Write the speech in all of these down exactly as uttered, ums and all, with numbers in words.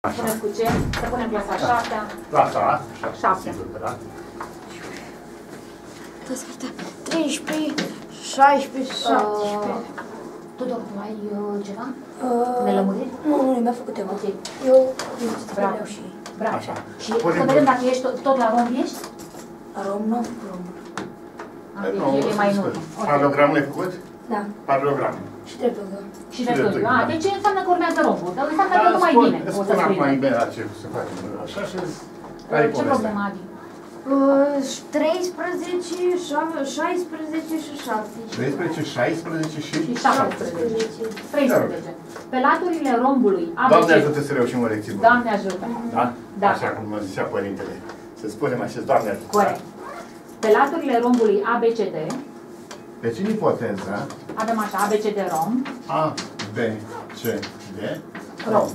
Spuneți cu ce? Să punem clasa șaptea. Clasa șaptea. Sigur că da. treisprezece, șaisprezece, șaptesprezece. Tudor, tu ai uh, ceva? Uh, Nelămuriri? Nu, nu, mi-a făcut tema. Ok. Eu Bravo. vreau și Bravo. Așa. Și Punem să vedem dacă ești tot, tot la romb ești? rom, nu, rom. Ah, deci e mai în urmă. Ok. Paralogramul e făcut? Da. Paralogramul. Și dreptunghiul. Și Și dreptunghiul. dreptunghiul, Ah, da. deci înseamnă că urmează rombul. Dar înseamnă că nu mai bine. O să Spun acum scrie. mai bine la ce să facem. Așa și... Care Ce problemă, Adi? treisprezece, șaisprezece și șaptesprezece. treisprezece, șaisprezece și... Și șaptesprezece. treisprezece. Pe laturile rombului A B C. Doamne ajută să reușim o lecție bună. Doamne ajută. Da? Da. Așa cum mă zicea părintele. Să spunem așa, Doamne ajută. Corect. Pe laturile rombului A B C D Deci în ipoteza avem așa A B C D romb. A, B, C, D, Romb. romb.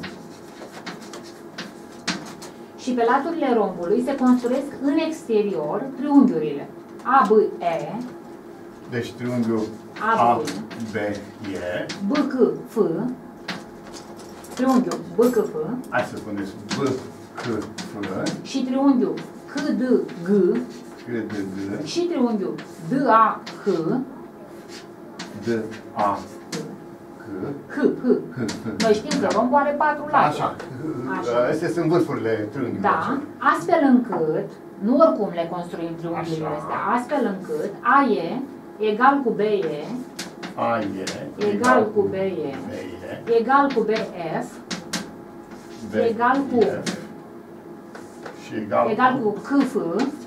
Și pe laturile rombului se construiesc în exterior triunghiurile A B E, Deci triunghiul A, A, B. B, E. B C F, triunghiul B C F Hai să spuneți B, C, F, și triunghiul C D G C, D, G, și triunghiul D A H, D, A, C, H, H. H, H. Noi știm că rombul are patru laturi. Așa. Așa. Astea sunt vârfurile triunghiului. Da, astfel încât, nu oricum le construim triunghiurile Așa. astea, astfel încât A E egal cu B E A, E. egal cu B E B, E. egal cu B F B, egal cu- F. Și egal, egal cu C F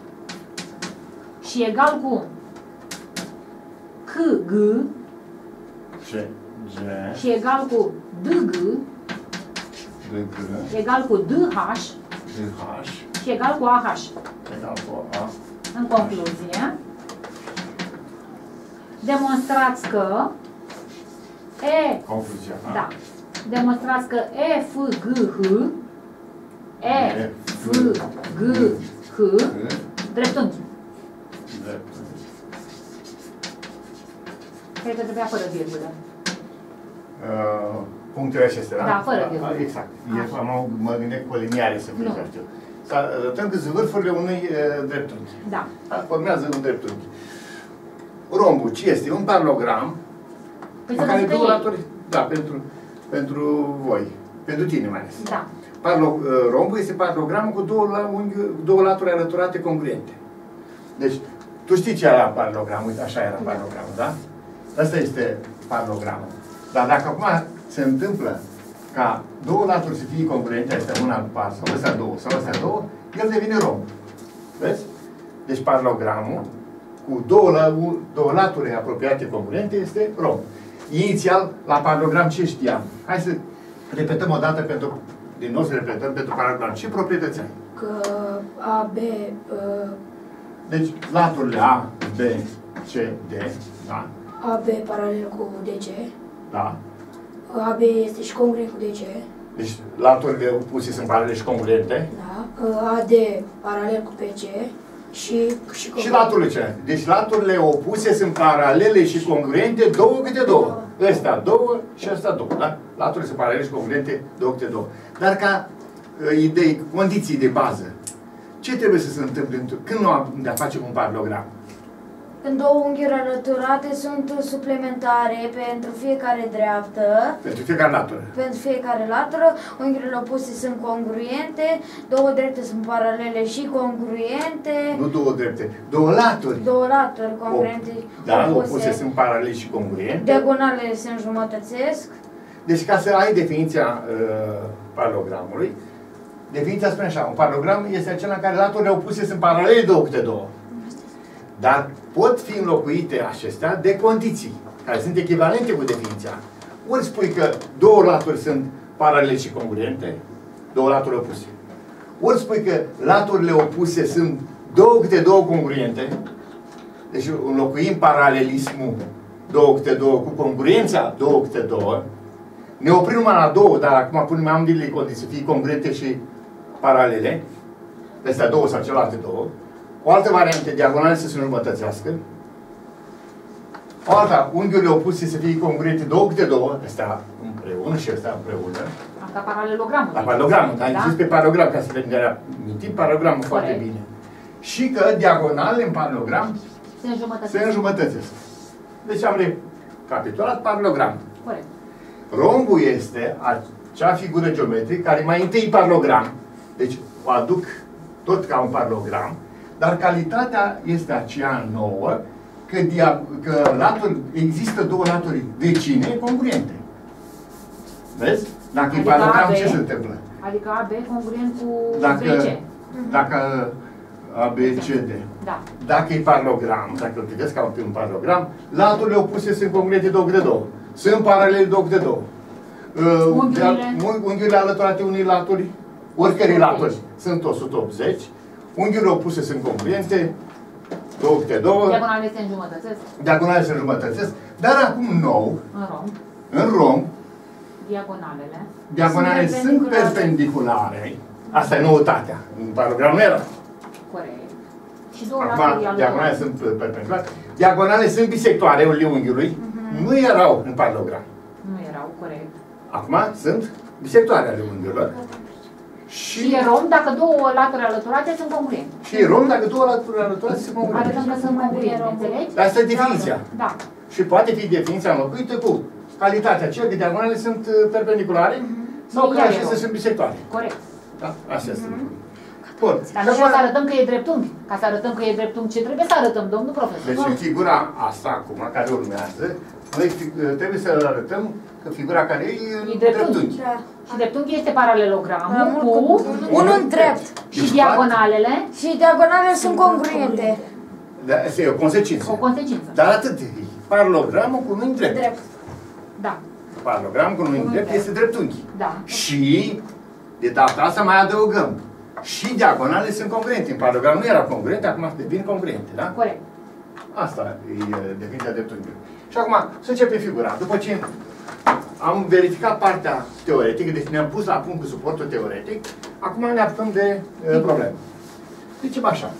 și egal cu C G C, G, și egal cu D G D, G, egal cu D H D, H. și egal cu A H. Egal cu A. În concluzie, demonstrați că E, Concluzia. a? da, demonstrați că E, F, G, H, E, F, G, H, G, dreptunghi. drept. Cred că trebuia fără virgulă. Uh, punctele acestea, da? Da, fără A, virgulă. Exact. Așa. Eu am, mă gândesc cu liniare să fie, Nu. să știu. Să arătăm că sunt vârfurile unui uh, dreptunghi. Da. Da, formează un dreptunghi. Rombul, ce este? Un paralogram Păi în să care vă două ei. laturi, da, pentru, pentru voi, pentru tine mai ales. Da. Parlo, uh, rombul este paralogramul cu două, la, unghi, două laturi alăturate congruente. Deci, tu știi ce era paralogramul, uite, așa era paralogramul, da? Asta este paralogramul. Dar dacă acum se întâmplă ca două laturi să fie congruente, astea una după alta, sau astea două, sau astea două, el devine romb. Vezi? Deci paralogramul cu două, la, două laturi apropiate congruente este romb. Inițial, la paralogram ce știam? Hai să repetăm o dată pentru, din nou să repetăm pentru paralogram. Ce proprietăți ai? Că A, B, uh, Deci, laturile A, B, C, D, da, A, B paralel cu D G. da. A, B este și congruent cu D G. Deci, laturile opuse sunt paralele și congruente. Da. A, D paralel cu P C. Și, și, Și congruent. laturile celelalte. Deci, laturile opuse sunt paralele și congruente, două câte două. Ăstea două și ăsta două, da? Laturile sunt paralele și congruente, două câte două. Dar ca uh, idei, condiții de bază, ce trebuie să se întâmple când nu am de-a face cu un paralogram? Când două unghiuri alăturate sunt suplimentare pentru fiecare dreaptă, Pentru fiecare latură. pentru fiecare latură, unghiurile opuse sunt congruente, două drepte sunt paralele și congruente, Nu două drepte, două laturi. două laturi congruente Da, opuse sunt paralele și congruente. diagonalele se înjumătățesc. Deci ca să ai definiția uh, paralogramului, definiția spune așa, un paralogram este acela în care laturile opuse sunt paralele două câte două. Dar pot fi înlocuite acestea de condiții, care sunt echivalente cu definiția. Ori spui că două laturi sunt paralele și congruente, două laturi opuse. Ori spui că laturile opuse sunt două câte două congruente, deci înlocuim paralelismul două câte două cu congruența două câte două, ne oprim numai la două, dar acum punem ambele condiții să fie congruente și paralele, astea două sau celelalte două. O altă variantă, diagonale să se înjumătățească. O alta, unghiurile opuse să fie congruente două câte două, astea împreună și astea împreună. ca paralelogramul. La paralelogramul, dar da? am zis pe paralogram, ca să ne amintim paralelogramul foarte bine. Și că diagonalele în paralogram se înjumătățesc. se înjumătățesc. Deci am recapitulat paralogram. Corect. Rombul este acea figură geometrică care mai întâi paralogram. Deci o aduc tot ca un paralogram, dar calitatea este aceea nouă că, dia, că latul, există două laturi vecine congruente. Vezi? Dacă adică e paralogram, ce se întâmplă? Adică A B congruent cu dacă, B C. Dacă A B C D. Da. Dacă e paralogram, dacă îl vedeți ca un paralogram, laturile opuse sunt congruente două câte două. Sunt paralele două câte două. Uh, unghiurile. unghiurile alăturate unei laturi, oricărei laturi, sunt o sută optzeci. Unghiurile opuse sunt congruente, două câte două. Diagonalele se înjumătățesc. Diagonalele se înjumătățesc. Dar acum nou, În romb. în romb, Diagonalele. diagonalele sunt, sunt perpendiculare. Asta e noutatea. În paralogram nu era. Corect. Și două Acum, laturi diagonale sunt perpendiculare. Diagonale sunt bisectoare unghiului. Uh-huh. Nu erau în paralogram. Nu erau, corect. Acum sunt bisectoare ale unghiurilor. Și, și e rom dacă două laturi alăturate sunt congruente. Și e rom dacă două laturi alăturate sunt congruente. Arătăm că sunt congruente, înțelegi? Asta e definiția. Da. Și poate fi definiția înlocuită cu calitatea aceea că diagonalele sunt perpendiculare uh-huh. sau că acestea sunt bisectoare. Corect. Da? Astea sunt. Uh-huh. Bun. Dar nu trebuie să arătăm că e dreptunghi. Ca să arătăm că e dreptunghi, ce trebuie să arătăm, domnul profesor? Deci în figura asta acum, care urmează, noi trebuie să arătăm că figura care e, e dreptunghi. Da. Și dreptunghi este paralelogramul da, cu unul drept. Și diagonalele. Și diagonalele sunt congruente. Da, asta e o consecință. O consecință. Dar atât. Paralogramul cu unul drept. Drept. Da. Paralogramul cu unul drept este dreptunghi. Da. Și de data asta mai adăugăm. Și diagonale sunt congruente. În paralogram nu erau congruente, acum devin congruente, da? Corect. Asta e definiția dreptunghiului. Și acum, să începem figura. După ce am verificat partea teoretică, deci ne-am pus la punct cu suportul teoretic, acum ne apucăm de uh, problemă. Zicem așa.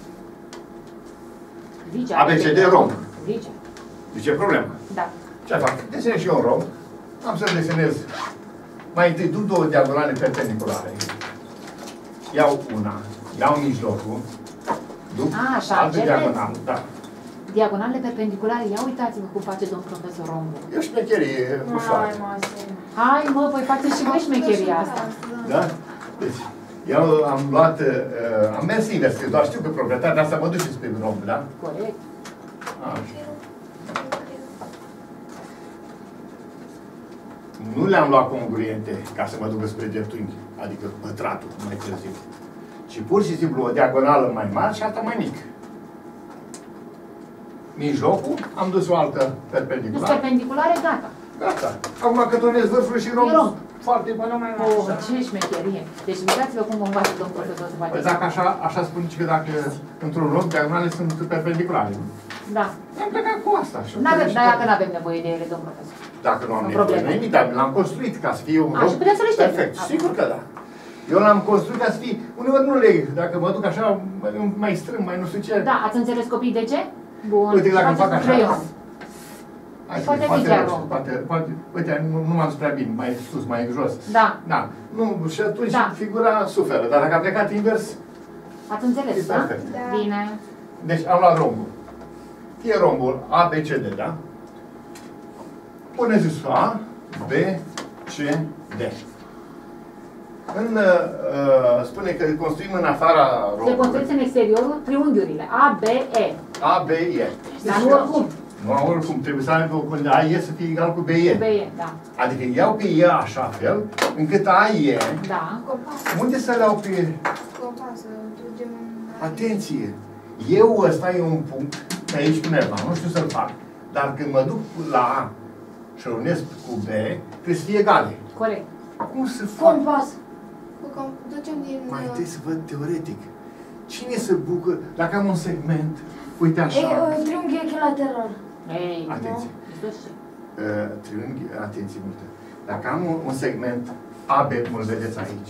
Zice, A B C D romb. Zice. Zice problema. Da. Ce fac? Desenez și eu un romb. Am să desenez. Mai întâi duc două diagonale perpendiculare. Iau una, iau mijlocul, duc A, așa, altă diagonală. Da. Diagonalele perpendiculare, ia uitați-vă cum face domnul profesor Rombu. E o șmecherie ușoară. Hai mă, voi faceți și voi șmecheria asta. Da? Deci, eu am luat, uh, am mers invers, că doar știu că proprietatea asta mă duce spre romb, da? Corect. Așa. Nu le-am luat congruente ca să mă ducă spre dreptunghi, adică pătratul, mai târziu. Ci pur și simplu o diagonală mai mare și alta mai mică. Mijlocul, am dus o altă perpendiculară. Deci perpendiculare, gata. Gata. Acum cătonez vârful și romb. Foarte bine. Oh, ce șmecherie. Deci uitați-vă cum vă învață domnul profesor să Păi faceți. dacă așa, așa spune că dacă într-un romb diagonale sunt perpendiculare. Da. Am plecat cu asta. N-avem, dar dacă nu avem nevoie de ele, domnul profesor. Dacă nu am nevoie de nimic, dar l-am construit ca să fie un A, romb și putem să le știm. perfect. Sigur că da. Eu l-am construit ca să fie, uneori nu leg, dacă mă duc așa, mai strâng, mai nu știu ce. Da, ați înțeles copii de ce? Bun. Uite, dacă îmi fac așa. Hai să Poate poate, fi chiar rost, romb. poate, poate, uite, nu, nu m-am prea bine, mai sus, mai jos. Da. Da. Nu, și atunci Da. figura suferă, dar dacă a plecat invers, Ați înțeles, e da? perfect. Da. Bine. Deci am luat rombul. Fie rombul A, B, C, D, da? Puneți A, B, C, D. În, uh, spune că construim în afara rombului. Se construiesc în exteriorul triunghiurile A, B, E. A, B, E. Dar nu oricum. Nu oricum, trebuie să aibă când A, E să fie egal cu B, E. Cu B, E, da. Adică iau pe E așa fel, încât A, E. Da. Unde să le iau pe... Atenție! Eu ăsta e un punct, pe aici undeva, nu știu să-l fac. Dar când mă duc la A și îl unesc cu B, trebuie să fie egale. Corect. Cum să fac? Compas. Mai întâi să văd teoretic. Cine se bucură dacă am un segment, uite așa. E triunghi echilateral. Ei, Atenție. nu? Știu. Uh, triunghi, atenție multă. Dacă am un, un segment A B, cum îl vedeți aici,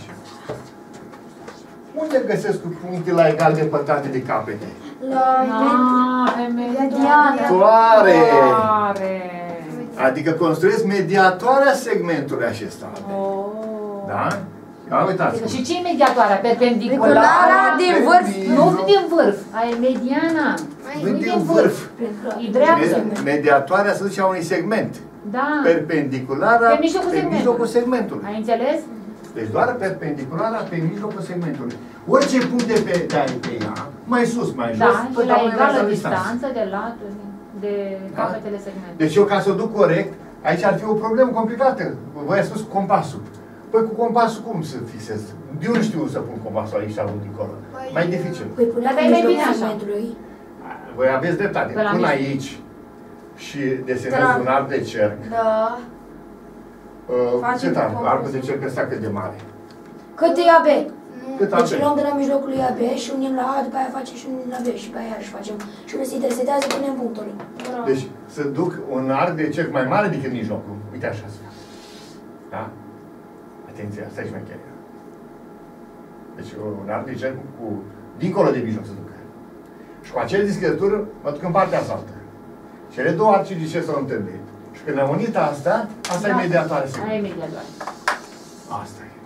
unde găsesc puncte la egal de pătrate de capete? La Ah, pe Mediatoare! mediatoare. Adică construiesc mediatoarea segmentului acesta. Oh. Da? Ia uitați. Și ce e mediatoarea? Perpendiculară Perpendiculara din vârf. Nu din vârf, aia e mediana. Nu Nu din vârf. E dreaptă. Mediatoarea se duce la un segment. Da. Perpendiculara Pe mijlocul pe segmentului. mijlocul segmentului. Ai înțeles? Deci doar perpendiculara pe mijlocul segmentului. Orice punct de pe, de aici pe ea, mai sus, mai jos, Da, tot și la mai egală la distanță de laturi, de Da? capetele segmentului. Deci eu, ca să o duc corect, aici ar fi o problemă complicată. Voi ați spus compasul. Păi cu compasul cum să fixez? Eu nu știu să pun compasul aici sau dincolo. Mai dificil. Păi până Dar la e mai bine mijlocul așa. segmentului. Voi aveți dreptate. Pe la Pun mijloc. aici și desenez Da. un arc de cerc. Da. Uh, Facem cât ar? compoziție. Arcul de cerc ăsta cât de mare? Cât e A B? Cât Deci avem? luăm de la mijlocul lui A B și unim la A, după aia facem și unim la B și pe aia și facem. Și unde se intersetează, punem punctul. Deci să duc un arc de cerc mai mare decât mijlocul. Uite așa. Da? Atenție, asta e șmecheria. Deci un arc de cerc cu dincolo de mijloc să duc. Și cu acele discreturi mă duc în partea altă. Cele două arci de cerc s-au întâlnit. Și când am unit asta, asta Da. e mediatoare. Aia e mediatoare. Asta e.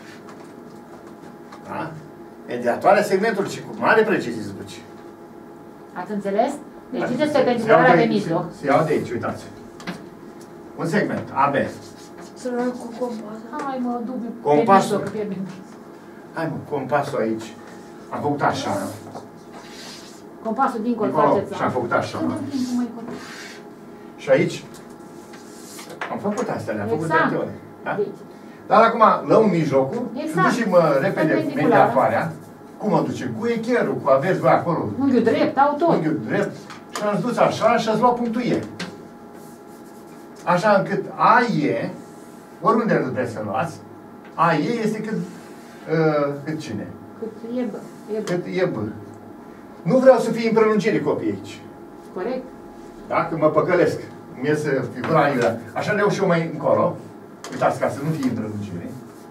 Da? Mediatoarea segmentului și cu mare precizie se duce. Ați înțeles? Deci Da. ziceți Se- perpendiculara se iau pe de- mijloc. Se, se iau de aici, uitați. Un segment, A B. Să luăm cu compas. Hai mă, dubiu. Compasul. Pe mijloc, pe mijloc. Hai mă, compasul aici. Am făcut așa. Compasul dincolo Dincolo, faceți. și am făcut așa. Când în timpul mai corect. Și aici am făcut astea, le-am făcut Exact. de ori. Da? Deci, Dar acum luăm mijlocul Exact. și ducem uh, repede Perpendiculară. mediatoarea. Cum o ducem? Cu echerul, cu aveți voi acolo. unghiul drept, au tot. Unghiul drept. Și am dus așa și ați luat punctul E. Așa încât A E, oriunde îl vreți să luați, A E este cât, uh, cât cine? Cât e bă. E bă. Cât E B. Nu vreau să fie în prelungire copii aici. Corect? Dacă mă păcălesc, îmi iese figura aiurea. Așa le iau și eu mai încolo. Uitați, ca să nu fie în prelungire.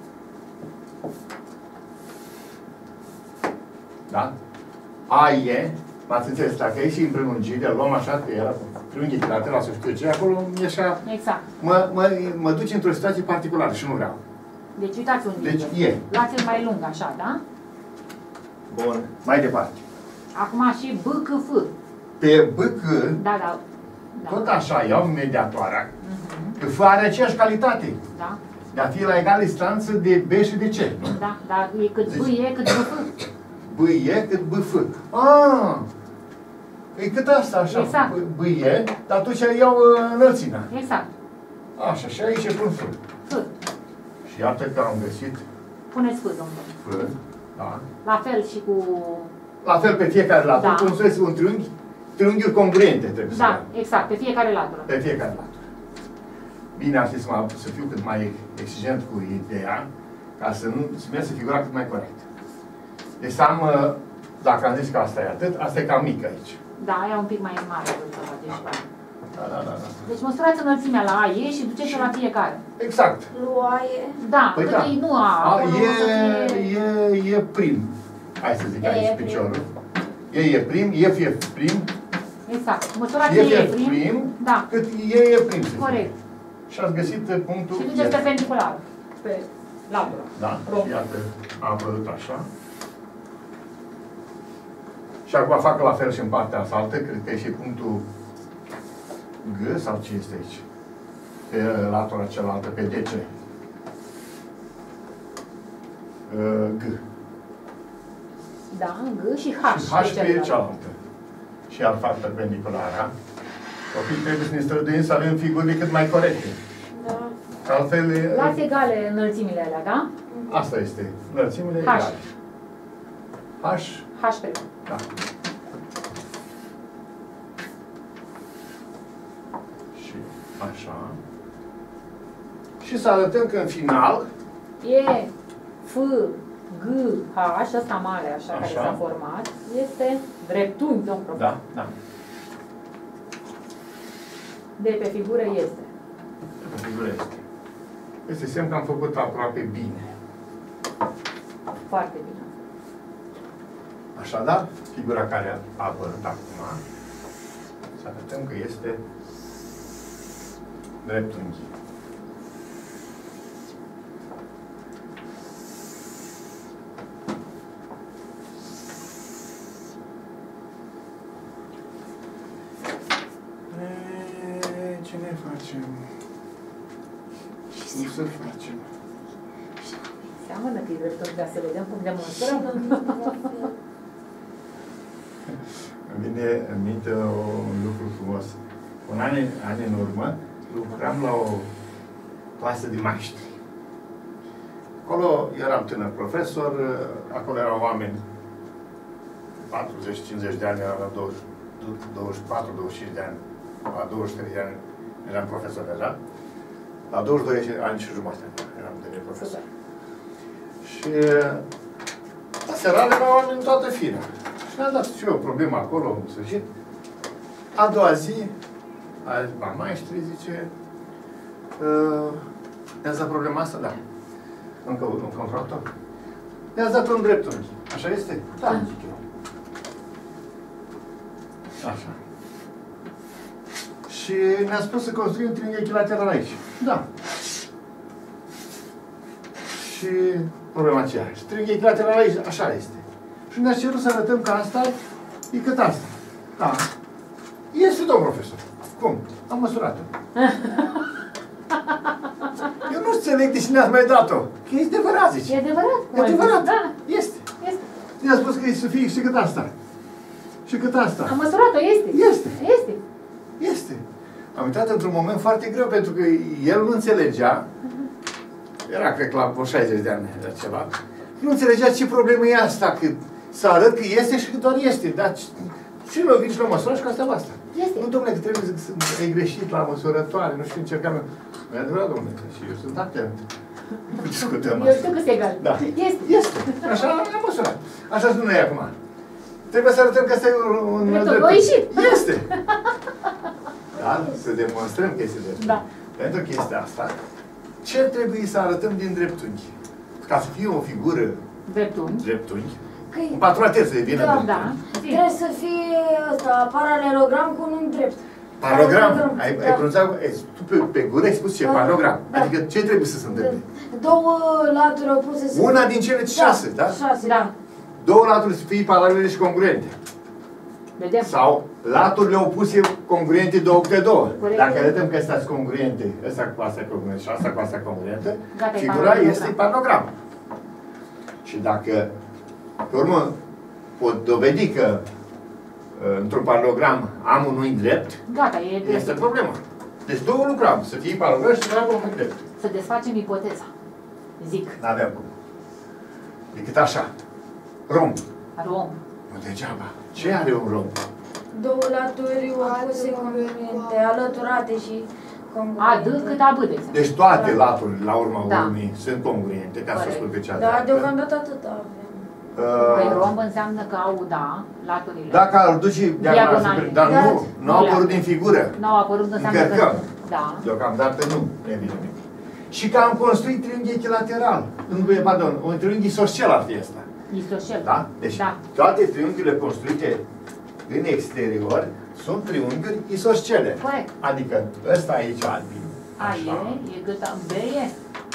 Da? A E, m-ați înțeles, dacă e și în prelungire, îl luăm așa, că era cu triunghi echilateral, să știu ce, acolo e așa, Exact. mă, mă, mă duce într-o situație particulară și nu vreau. Deci uitați unde Deci e. Luați-l mai lung, așa, da? Bun. Mai departe. Acum și B, C, F. Pe B, C, Da, da. Da. tot așa, iau mediatoarea, Mhm. că F are aceeași calitate. Da, De a fi la egală distanță de B și de C, nu? da, dar e cât B Deci- e, cât B, F. B E cât B F. Ah! E cât asta, așa. Exact. B, B E, dar atunci iau uh, înălțimea. Exact. Așa, și aici pun F. F. Și iată că am găsit Puneți F, domnule. F, da. La fel și cu... La fel pe fiecare latură, Da. cum să vezi un triunghi, triunghiuri congruente trebuie să Da, avem. exact, pe fiecare latură. Pe fiecare latură. Bine ar fi să, mă, să fiu cât mai exigent cu ideea, ca să nu să mi iasă figura cât mai corect. Deci să am, uh, dacă am zis că asta e atât, asta e cam mic aici. Da, aia un pic mai mare. să faceți și mai. Da, da, da, da. Deci măsurați înălțimea la A, E și duceți-o la fiecare. Exact. Luaie. Da, Păi cât da. e, nu A. A, acolo e, să fie- e, e prim. Hai să zic E, aici e prim. piciorul. E e prim, F e prim, Exact. și Măsurați F E e prim. prim, Da, cât E e prim. să zic. corect. Și ați găsit punctul Și duceți F. perpendicular. Pe latură. Da, Rog. și iată, a apărut așa. Și acum fac la fel și în partea asta altă, cred că e și punctul G sau ce este aici? Pe latura cealaltă, pe D C. Uh, G. Da, G și H. Și H de pe celălalt. cealaltă. Și iar fac perpendiculara. Copii, trebuie să ne străduim să avem figurile cât mai corecte. Da. Că altfel, e- Luați egale înălțimile alea, da? asta este. Înălțimile H. egale. H. H pe Da. Și așa. Și să arătăm că în final, E, F, G, H, ăsta mare, așa, care Așa. s-a format, este dreptunghi, domn profesor. da, da, De pe figură este. pe figură este. Este semn că am făcut aproape bine. Foarte bine. Așadar, figura care a apărut acum, să arătăm că este dreptunghi. facem? Cum să facem? Seamănă că e dreptul, dar să vedem cum demonstrăm. Îmi vine în minte un lucru frumos. Un an, an în urmă, lucram la o clasă de maștri. Acolo eram tânăr profesor, acolo erau oameni patruzeci cincizeci de ani, eram la douăzeci și patru douăzeci și cinci de ani, la douăzeci și trei de ani eram profesor deja, la douăzeci și doi ani și jumătate eram tânăr profesor. Și la seara erau oameni în toată firea. Și mi-a dat și eu o problemă acolo, în sfârșit. A doua zi, a zis, ba, maestri, zice, uh, ne-ați dat problema asta? Da. Încă un contractor. Ne-ați dat un dreptunghi. Așa este? Da, zic eu. Așa. Și ne-a spus să construim un triunghi echilateral aici. Da. Și problema aceea. Și triunghi echilateral aici, așa este. Și ne-a cerut să arătăm că asta e cât asta. Da. Este, domn profesor. Cum? Am măsurat-o. Eu nu înțeleg de ce ne-ați mai dat-o. Că e adevărat, zice. E adevărat? E adevărat. Da. Este. Este. Ne-a spus că e să fie și cât asta. Și cât asta. Am măsurat-o, este. Este. Este. Este. Am intrat într-un moment foarte greu, pentru că el nu înțelegea, era, cred că la vreo șaizeci de ani era ceva, nu înțelegea ce problemă e asta, că să arăt că este și că doar este. Dar și l-o vin și l-o măsură și că asta basta. Este. Nu, domnule, că trebuie să e greșit la măsurătoare, nu știu, încercam eu. Nu e adevărat, domnule, și eu sunt atent. Nu discutăm asta. Eu știu că se egal. Da. Este. Este. Așa am măsurat. Așa spune noi acum. Trebuie să arătăm că ăsta e un, un dreptul. O ieșit. Este. Da? Să demonstrăm că este dreptul. Da. Pentru chestia asta, ce trebuie să arătăm din dreptunghi? Ca să fie o figură Dreptunghi. dreptunghi, Că- un patronatel să devină Da, dreptunghi. Da. Trebuie să fie ăsta, paralelogram cu un unghi drept. Paralogram. Ai, Da. ai pronunțat, ai, tu pe, pe gură ai spus ce? Da. Paralogram. Da. Adică ce trebuie să se întâmple? Două laturi opuse să... Una din cele șase, da? Șase, Da. da. Două laturi să fie paralele și congruente. Vedem. Sau laturile opuse congruente două câte două. Corect. Dacă arătăm că astea sunt congruente, ăsta cu asta congruentă și asta cu asta congruentă, Gata, e figura paralogram. este paralogram. Și dacă, pe urmă, pot dovedi că uh, într-un paralogram am un unghi drept, Gata, e drept. este problema. Deci două lucrăm, să fie paralogram și să aibă un unghi drept. Să desfacem ipoteza. Zic. N-aveam cum. Decât așa. Romb. Rom. Nu degeaba. Ce are un romb? Două laturi opuse congruente, alăturate și A, congruente. D cât A, B, de exemplu. Deci toate laturile, la urma Da. urmei, sunt congruente, ca să Corect. spun pe cea Da, dreaptă. deocamdată atât avem. Păi Uh, romb înseamnă că au, da, laturile. Dacă ar duce diagonal, Diagonale. super- dar Da. nu, nu au apărut din figură. N-au apărut, înseamnă că... Încărcăm. Da. Deocamdată nu, evident. Și că am construit triunghi echilateral. Nu, pardon, un triunghi isoscel ar fi ăsta. Isoscel. Da? Deci Da. toate triunghiurile construite în exterior sunt triunghiuri isoscele. Corect. Adică ăsta aici albin. A Așa. e, e cât A, B e.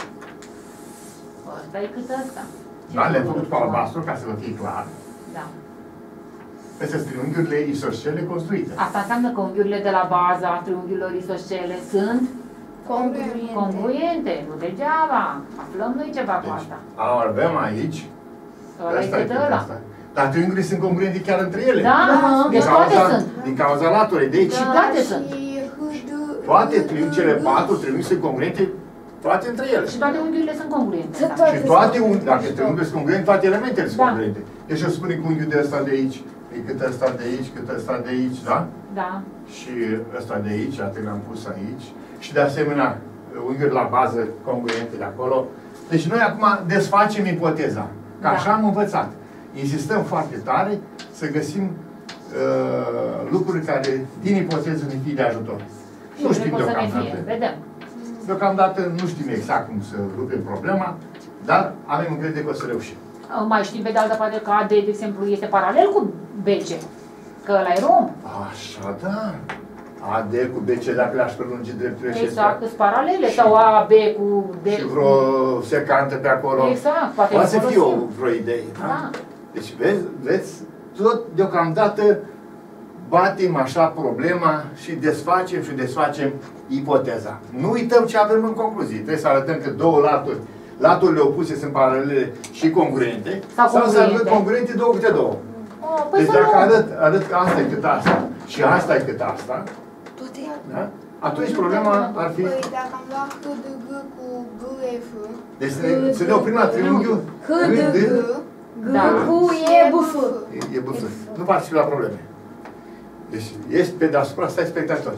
Ăsta e cât ăsta. Ce Da, le-am frumos. făcut cu albastru ca să vă fie clar. Da. Astea sunt triunghiurile isoscele construite. Asta înseamnă că unghiurile de la baza triunghiurilor isoscele sunt Congruente. congruente. Nu degeaba. Aflăm noi ceva cu Deci, asta. avem aici, Ăla e ăsta e cât cât ăla. ăsta. Dar triunghiurile sunt congruente chiar între ele. Da, Da, deci Din toate cauza, sunt. din cauza laturii. Deci, Și toate sunt. toate triunghiurile, cele patru triunghiuri sunt congruente, toate între ele. Și toate unghiurile sunt congruente. Să Da. tot- Și toate, un- dacă triunghiurile sunt congruente, toate elementele sunt Da. congruente. Deci eu spune că unghiul de ăsta de aici, e cât ăsta de aici, cât ăsta de aici, da? Da. Și ăsta de aici, atât l-am pus aici. Și de asemenea, unghiuri la bază congruente de acolo. Deci noi acum desfacem ipoteza. Că Da. așa am învățat. Insistăm foarte tare să găsim uh, lucruri care din ipoteză ne fie de ajutor. Și Nu știm cred că o să ne fie. deocamdată. Vedem. Deocamdată nu știm exact cum să rupem problema, dar avem încredere că o să reușim. Mai știm pe de altă parte că A D, de exemplu, este paralel cu B C. Că ăla e romb. Așa, da. A D cu B C, dacă le-aș prelungi drepturile și Exact, astea. sunt paralele. Sau A, B cu D. Și vreo secantă pe acolo. Exact, poate Poate să le fie o, folosim. vreo idee. Da? Da. Deci, vezi, vezi, tot deocamdată batem așa problema și desfacem și desfacem ipoteza. Nu uităm ce avem în concluzie. Trebuie să arătăm că două laturi, laturile opuse sunt paralele și congruente, sau, sau să congruente. arăt congruente două câte două. Oh, păi deci să dacă nu... arăt, arăt că asta e cât asta și asta e cât asta, Toate. da? Atunci problema ar fi... Păi dacă am luat H D G cu G F, Deci să ne, să ne oprim la triunghiul H D G. Da. Cu e buf. E, e bufă. Nu participi la probleme. Deci ești pe deasupra, stai spectator.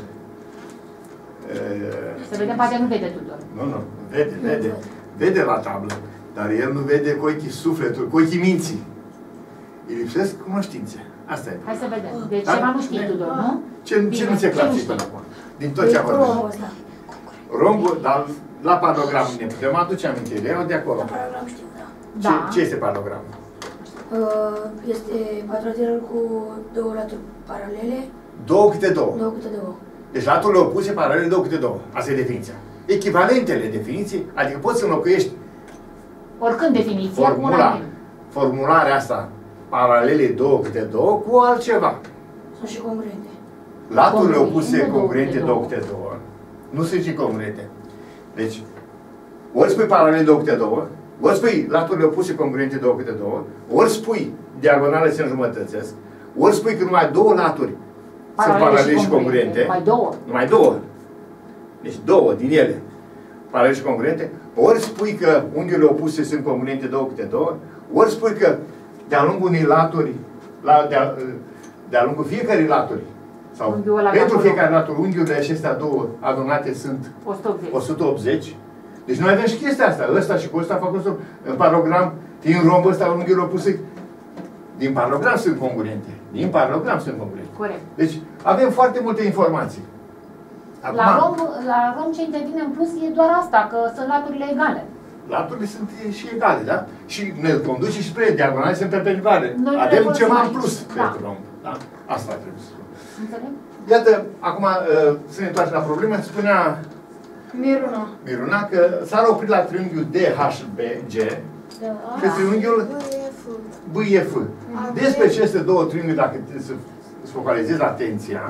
E, Să vedem, poate nu vede Tudor. Nu, nu. Vede, vede. Vede la tablă. Dar el nu vede cu ochii sufletului, cu ochii minții. Îi lipsesc cunoștințe. Asta e. Hai să vedem. Deci Da? ceva nu știi Tudor, nu? Ce, Bine, ce nu se ce nu clasifică știi? până acum? Din tot ce am vorbit. Rombul ăsta. Rombul, dar la paralogram ne putem aduce aminte. Erau de acolo. Paragram știu, da. Ce, Da. ce este paralogram? Uh, Este quadratilul cu două laturi paralele, Două câte două. două câte două. Deci laturile opuse paralele două câte două. Asta e definiția. Echivalentele definiții, adică poți să înlocuiești Oricând definiția cu una formula, din. formularea asta, paralele două câte două, cu altceva. Sunt și congruente. Laturile Congruente, opuse două congruente câte două două. câte două, nu sunt și congruente. Deci, ori spui paralele două câte două, ori spui laturile opuse congruente două câte două, ori spui diagonale se înjumătățesc, ori spui că numai două laturi sunt paralele și congruente. Mai două. Numai două. Deci două din ele. Paralele și congruente. Ori spui că unghiurile opuse sunt congruente două câte două, ori spui că de-a lungul unei laturi, la, de-a, de-a lungul fiecărei laturi, sau Unghiul ăla pentru de fiecare acolo. latură, unghiurile acestea două adunate sunt o sută optzeci. o sută optzeci. Deci noi avem și chestia asta. Ăsta și cu ăsta fac o în paralogram, din rombul ăsta, unghiurile opuse, din paralogram sunt congruente. Din paralogram sunt congruente. Corect. Deci avem foarte multe informații. Acum, La rom, la rom ce intervine în plus e doar asta, că sunt laturile egale. laturile sunt și egale, da? Și ne conduce și spre diagonale, sunt perpendiculare. Noi nu Avem le ceva în folosim plus aici. pentru Da. romb. Da? Asta trebuie să spun. Înțeleg? Iată, acum uh, să ne întoarcem la problemă. Spunea Miruna. Miruna că s-ar opri la triunghiul D H B G și triunghiul G F. B E F. Despre aceste două triunghiuri, dacă te să îți focalizezi atenția,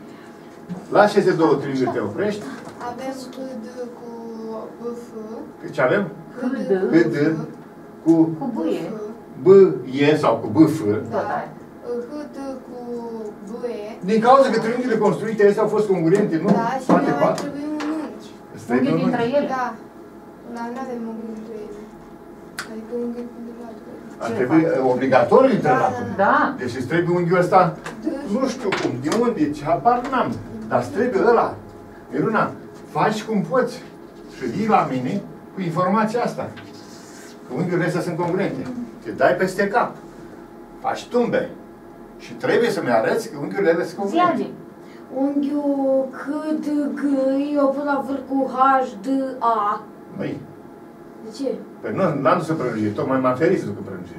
la aceste două triunghiuri te oprești. Avem H D cu B F. Ce avem? H D H D cu cu buie. B E sau cu B F. Tot ai. H D cu B E. Din cauza că triunghiurile construite astea au fost congruente, nu? Da, și Toate ne mai patru. trebuie un unghi. Îți trebuie Unghiul un dintre unghi. ele. Da. Dar nu avem unghi dintre ele. Adică unghi dintre latură. Ar trebui uh, obligatoriu între Da, laturi. Da. Deci îți trebuie unghiul ăsta, nu știu cum, de unde, ce habar n-am, dar îți trebuie ăla. Miruna, faci cum poți și vii la mine cu informația asta. Că unghiurile astea sunt congruente. Te dai peste cap. Faci tumbe. Și trebuie să-mi arăți că unghiurile astea sunt congruente. Zi, Unghiul C D G e opus la vârf cu H D A. Măi, De ce? păi nu, n-am dus în prelungire, tocmai m-am ferit să duc în prelungire.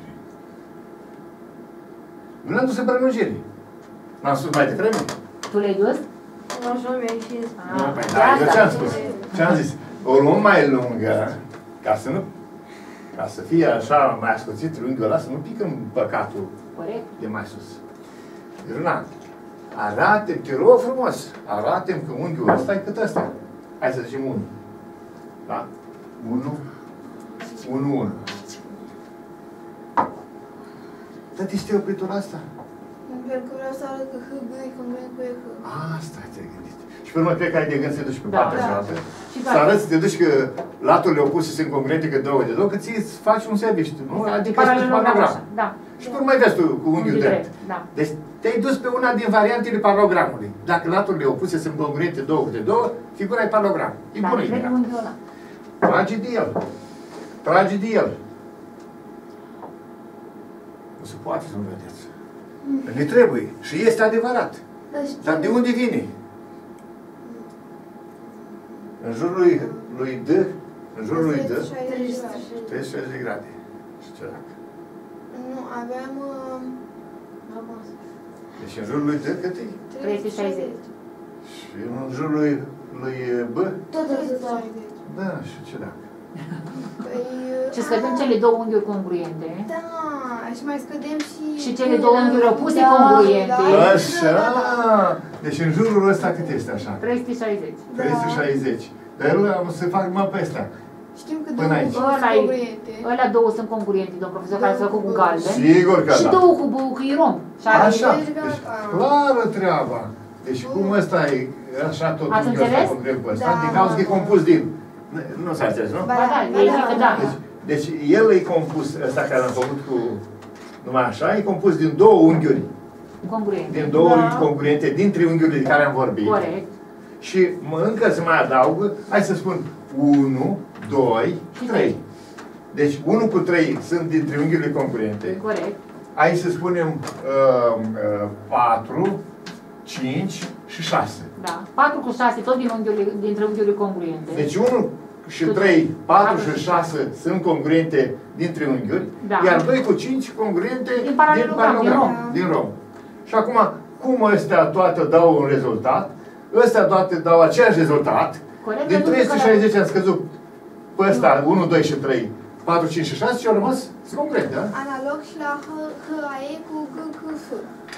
Nu l-am dus în prelungire. N-am spus mai devreme? tu le-ai dus? Nu așa mi-a ieșit. Nu, păi da, eu ce-am spus? Ce-am zis? O luăm mai lungă, ca să nu, ca să fie așa mai ascuțit triunghiul ăla, să nu picăm păcatul Corect. de mai sus. Iruna, arată-mi, te rog frumos, arată-mi că unghiul ăsta e cât ăsta. Hai să zicem unu. Da? unu, unu, unu. Dar de ce te-ai oprit la asta? Pentru că vreau să arăt că H G e congruent cu E H. Asta te-ai gândit. Și pe urmă cred că ai de gând să te duci pe Da. partea Da. cealaltă. Și Să arăți, să te duci că laturile opuse sunt congruente că două de două, că ți îți faci un serviciu, nu? Adică îți faci paralelogram paralogram. așa. Da. Și tu nu mai vezi tu cu unghiul drept. Da. Deci te-ai dus pe una din variantele paralogramului. Dacă laturile opuse sunt congruente două câte două, figura e paralogram. E Dar bună trebuie ideea. unghiul ăla. Trage de el. Trage de el. Nu se poate să nu vedeți. Ne trebuie. Și este adevărat. Dar de unde vine? În jurul lui, lui D, în jurul lui D, treizeci și șase. treizeci și șase de grade. Și ce dacă? Nu, aveam uh, Deci în jurul lui D cât e? trei sute șaizeci. Și în jurul lui, lui B? Tot trei sute atâta. șaizeci. Da, și ce dacă? Păi, Și scădem cele două unghiuri congruente. da, și mai mai scădem și... Și cele două unghiuri opuse Da, congruente. da. Așa! Deci în jurul ăsta cât este așa? trei sute șaizeci. trei sute șaizeci. Dar el o să fac numai pe astea. Știm că Până două aici. sunt Ăla e- congruente. Alea două sunt congruente, domn profesor, care s-a făcut cu galben. Sigur că Și da. două cu, cu irom. Și are- Așa. Deci, Deci gata. clară treaba. Deci cum ăsta e așa tot Ați unghiul ăsta înțeles? congruent pe ăsta, Da. din cauza că e compus din... Nu s-a înțeles, nu? Ba da, ei zic că da. Deci, deci el e compus, ăsta care l-am făcut cu numai așa, e compus din două unghiuri, Congruente. din două Da. unghiuri congruente, din triunghiurile de care am vorbit. Corect. Și mă, încă se mai adaugă, hai să spun, unu, doi, Și trei. Deci unu cu trei sunt din triunghiurile congruente. Corect. Hai să spunem uh, uh, patru, cinci și șase. Da. patru cu șase, tot din unghiurile, dintre unghiurile congruente. Deci unu și trei, patru și șase sunt congruente din triunghiuri, Da. iar doi cu cinci congruente Din paralelogram, din rom. din rom. Și acum, cum ăstea toate dau un rezultat, ăstea toate dau același rezultat, Corect. din pentru că trei sute la- șaizeci am scăzut pe ăsta unu, doi și trei, patru, cinci și șase și au rămas congruente, da? Analog și la H, H, A, E cu G, C, F.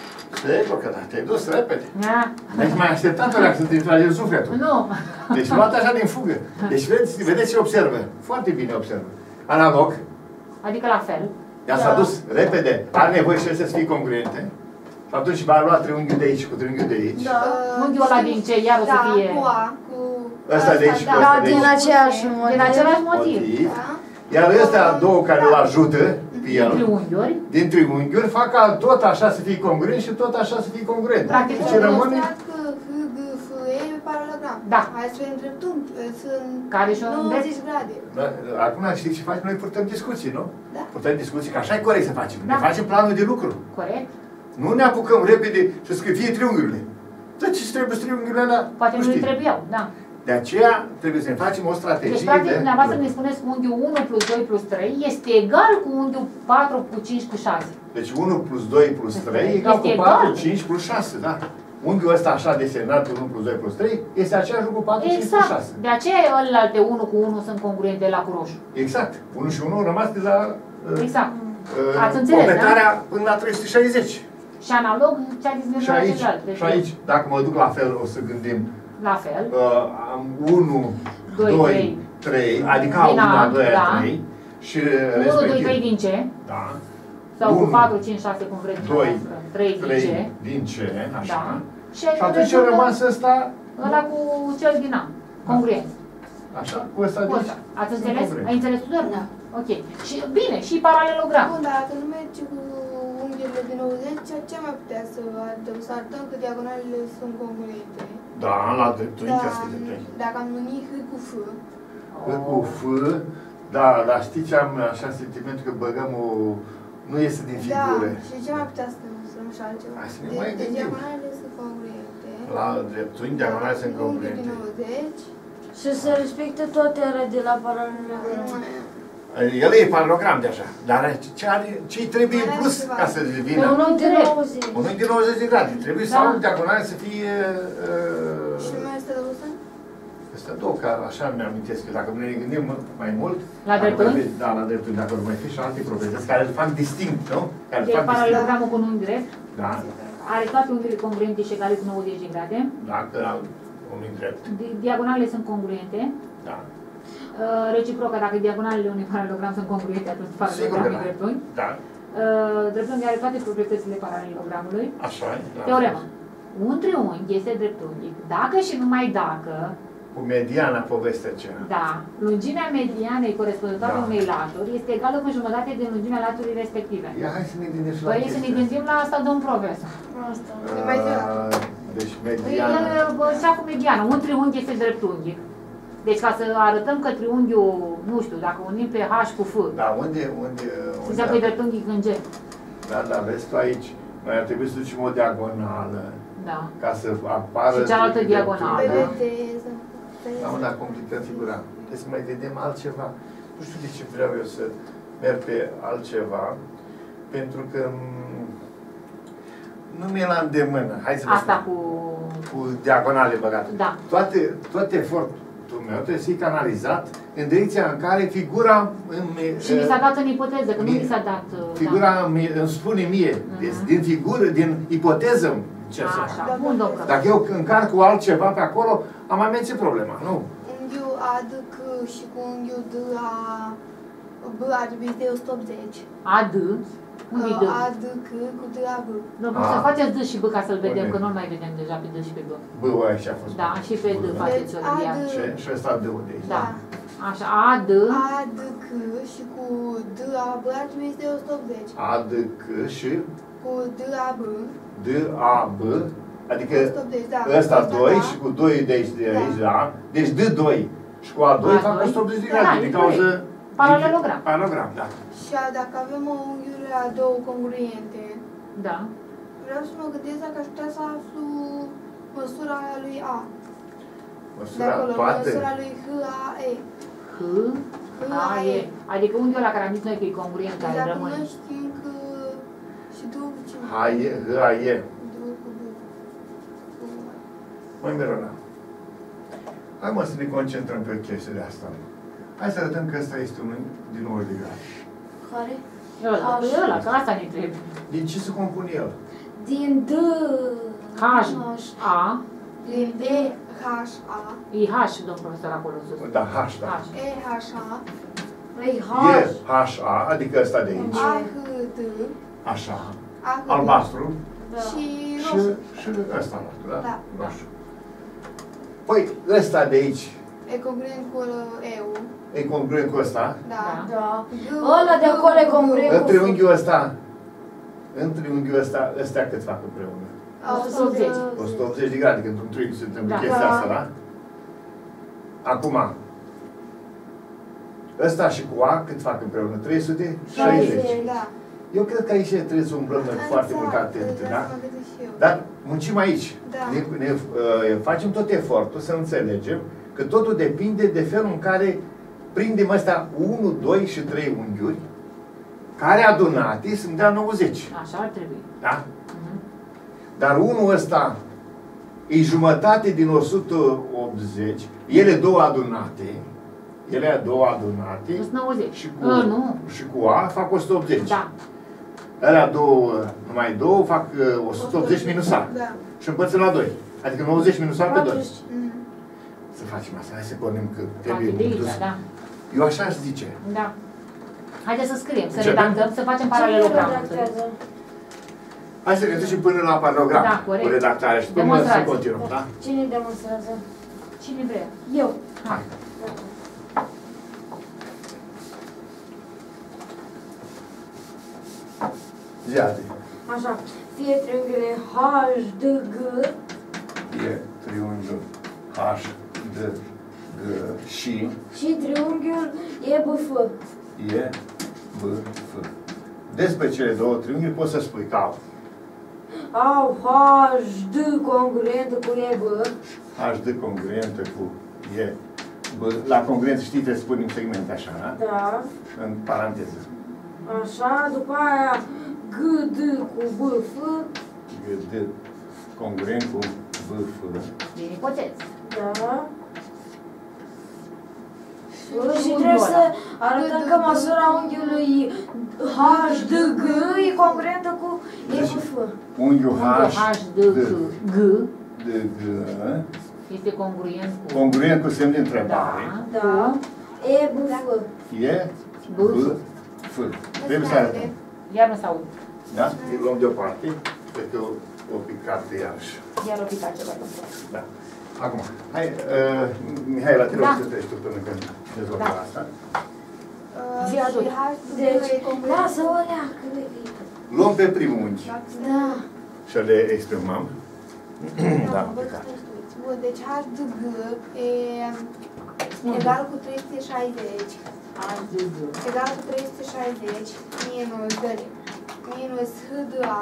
Sigur că da, te-ai dus repede. Da. Deci mai așteptat o să te trage în sufletul. Nu. Deci luat așa din fugă. Deci vedeți, vedeți ce observă. Foarte bine observă. Analog, Adică la fel. ea s-a dus repede, are nevoie și ele să fie congruente. Și atunci va lua triunghiul de aici cu triunghiul de aici. Da. Unghiul ăla din ce iar o să Da, fie... cu A, cu... Ăsta de aici, da. cu Da, ăsta de din aici. aceeași Din motiv. același motiv. Motiv. Da. Iar ăstea două care îl ajută pe el, Triunghiuri. din triunghiuri, fac ca tot așa să fie congruent și tot așa să fie congruent. Practic, Deci Am rămâne... demonstrat că H, G, F, E e paralelogram. Da. Hai să vedem dreptunghi. Sunt Care și-o nouăzeci grade. Da, acum știți ce facem? Noi purtăm discuții, nu? Da. Purtăm discuții, că așa e corect să facem. Da. Ne facem planul de lucru. Corect. Nu ne apucăm repede și să fie triunghiurile. Dar ce trebuie triunghiurile alea? Poate nu-i știi. trebuiau, da. De aceea trebuie să ne facem o strategie. Deci, practic, de... dumneavoastră ne spuneți că unghiul unu plus doi plus trei este egal cu unghiul patru cu cinci cu șase. Deci unu plus doi plus trei Este egal cu egal. patru, cinci plus șase, da. Unghiul ăsta așa desenat, unu plus doi plus trei, este același lucru cu patru, cinci plus Exact. șase. De aceea ălalte unu cu unu sunt congruente la cu roșu. Exact. unu și unu au rămas de la uh, Exact. uh, Ați înțeles, completarea până la trei sute șaizeci. Și analog ce a zis Și aici, celălalt. Deci, și aici, dacă mă duc la fel, o să gândim la fel. uh, am unu, Doi, doi, trei. trei, adică Din unu, A, a doua, da. trei și unu, doi, respectiv. trei din ce? Da. Sau cu unu, patru, cinci, șase, cum vreți doi, dumneavoastră. trei din trei ce? din ce, așa. Da. Și, Și atunci a rămas ăsta, ăla cu cel din A. Congruent. așa, cu ăsta Cu de ăsta. aici. Ați Sunt înțeles? congruente. Ai înțeles tu doar? Da. Ok. Și bine, și paralelogram. Bun, dar dacă nu merge cu unghiurile din nouăzeci, ce am mai putea să arătăm? Să arătăm că diagonalele sunt congruente. Da, la dreptunghi, Da, asta e dreptunghi. dacă am unit H cu F, Cu F, da, dar știi ce am așa sentimentul că băgăm o... Nu iese din da, figură. și ce mai putea să demonstrăm și altceva? Hai să ne De- mai Deci gândim. diagonalele sunt congruente. La dreptunghi, diagonale sunt Unghiul din congruente. nouăzeci. Și se respectă toate alea de la paralelogram. El e paralogram deja, dar ce are, ce-i trebuie în plus ca să Pe devină? unul de nouăzeci. Un unghi de nouăzeci de grade. Trebuie să Da. au diagonale să fie... Și nu Uh, mai este de vârstă? Astea două, că așa mi-amintesc că dacă ne gândim mai mult... La dacă dreptunghi? mai fi- Da, la dreptunghi, dacă vor mai fi și alte proprietăți care îl fac distinct, nu? Care îl Deci fac distinct. paralelogramul cu un unghi drept Da, are toate unghiurile congruente și egale cu nouăzeci de grade. dacă au un unghi drept. Di- Diagonalele sunt congruente. Da. Uh, Reciprocă, dacă diagonalele unui paralelogram sunt congruente, atunci Sigur că paralelogram e da. dreptunghi. Da, Uh, Dreptunghi are toate proprietățile paralelogramului. așa e. Da. Teorema. Un triunghi este dreptunghic dacă și numai dacă, Cu mediana povestea aceea. da, lungimea medianei corespunzătoare Da. unei laturi este egală cu jumătate din lungimea laturii respective. Ia, hai să ne gândim și la Păi să ne chestia gândim la asta, domn profesor. Asta. E mai zi. Uh, Deci Păi mediana... el bășea cu mediana. Un triunghi este dreptunghic. Deci ca să arătăm că triunghiul, nu știu, dacă unim pe H cu F, Da, unde... unde, unde înseamnă că e dreptunghic în G. Da, da, vezi tu aici, noi ar trebui să ducem o diagonală Da. ca să apară... Și cealaltă diagonală. Vedeți? Da, mă, dar complicăm figura. Trebuie să mai vedem altceva. Nu știu de ce vreau eu să merg pe altceva, pentru că m, nu mi-e la îndemână. Hai să vă Asta spun. cu... Cu diagonale băgate. Da. Toate, tot efort, meu trebuie să fie canalizat în direcția în care figura îmi, Și mi s-a dat în ipoteză, că nu mi s-a dat... figura da. îmi, îmi spune mie, Mhm. deci, din figură, din ipoteză ce să fac. Așa, bun, domnul. Dacă eu încarc cu altceva pe acolo, am mai menționat problema, nu? Unghiul A D C și cu unghiul D A B ar trebui să fie o sută optzeci. A, D. Unde D? A D C cu D A B. Domnul, A. să faceți D și B ca să-l vedem, Bine. că nu-l mai vedem deja pe D și pe B. Bă, aici a fost. Da, și pe D faceți o Deci, A, D. Și, și ăsta de unde e? Da. Așa, A, D. A D C și cu D A B ar trebui să fie o sută optzeci. A, D, C și Cu D A B. D, A, B, adică o sută optzeci, da. ăsta doi da. și cu doi de aici, de aici, da. Deci D doi și cu A doi A fac doi? o sută optzeci de Da, grade, e din cauza... Paralelogram. Paralelogram, da. Și a, dacă avem o unghiurile a două congruente, Da. vreau să mă gândesc dacă aș putea să aflu măsura aia lui A. De Măsura acolo, toate. măsura lui H A E. H, A, E. Adică unghiul ăla care am zis noi că e congruent, care Deci acum rămâne. noi știm că și două cu ce? H, E, H, A, E. Două cu B. Măi, Mirona, hai mă să ne concentrăm pe chestiile astea. Hai să arătăm că ăsta este un din nouăzeci de grade. Care? Ăla, H. e ăla, că asta ne trebuie. Din ce se compune el? Din D. H, A, Din E H A. e H, domn profesor, acolo sus. Da, H, da. H. E H A. Păi H. E H, A, adică ăsta de aici. A H D. Așa. A H D. Albastru. Da. Și Și, roșu. și ăsta nostru, da? Da. Roșu. Păi, ăsta de aici E congruent cu E-ul. e congruent cu ăsta. Da. Da. G- Ăla de acolo e congruent cu... Între unghiul ăsta, între unghiul ăsta, ăstea cât fac împreună? o sută optzeci. o sută optzeci de grade, când într-un triunghi se întâmplă Da. chestia Da. asta, da? Acum, ăsta și cu A cât fac împreună? trei sute șaizeci. Da. Eu cred că aici trebuie să umblăm noi foarte mult atent, da? Să mă gândesc și eu. Dar muncim aici. Da. Ne, ne uh, facem tot efortul să înțelegem că totul depinde de felul în care prindem astea unu, doi și trei unghiuri, care adunate sunt de nouăzeci. Așa ar trebui. Da? Mhm. Dar unul ăsta e jumătate din o sută optzeci, ele două adunate, ele două adunate Sunt nouăzeci. și cu, Uh, nu. și cu A fac o sută optzeci. Da. Alea două, numai două, fac uh, o sută optzeci minus A. Da. Și împărțim la doi. Adică nouăzeci minus A pe doi. patruzeci. Mhm. Să facem asta, hai să pornim că Poate trebuie de aici, dus. da. Eu așa aș zice. Da. Haideți să scriem, să Începem? redactăm, să facem paralelogramul. redactează? Hai să ne ducem până la paralogram, Da, corect. cu redactarea și după să Demonstrați. continuăm, da? Cine demonstrează? Cine vrea? Eu. Hai. Zi azi. Așa. Fie triunghiule H, D, G. E triunghiul H, D, G și Și triunghiul E, B, F. E, B, F. Despre cele două triunghiuri poți să spui că au Au H, D congruentă cu E, B. H, D congruentă cu E, B. La congruență știi, trebuie să punem segmente așa, da? Da. În paranteză. Așa. După aia G, D cu B, F. G, D congruent cu B, F. Din ipoteză. Da. Și trebuie să arătăm că măsura unghiului H, D, G e congruentă cu E, B, F. Unghiul Unghiul H, H, D, D, G, G D, G, este congruent cu... congruent cu semn de întrebare. Da. Da. E, B, F. E, B, B, F. Trebuie să arătăm. Iar nu s-aud. Da? Îl luăm deoparte. Cred că o, o picat iarăși. Iar o picat ceva. Da. Acum, hai, uh, Mihaela, te rog Da. să treci tu până când dezvoltăm Da. asta. Uh, Zi și adult. H D Deci, e congruent. lasă-o leacă. Luăm pe primul unghi Da. și le exprimăm. Da, Bă, picat. Bun, deci H D G e egal cu trei sute șaizeci. H, D, G. Egal cu trei sute șaizeci minus dă-le, minus H D A.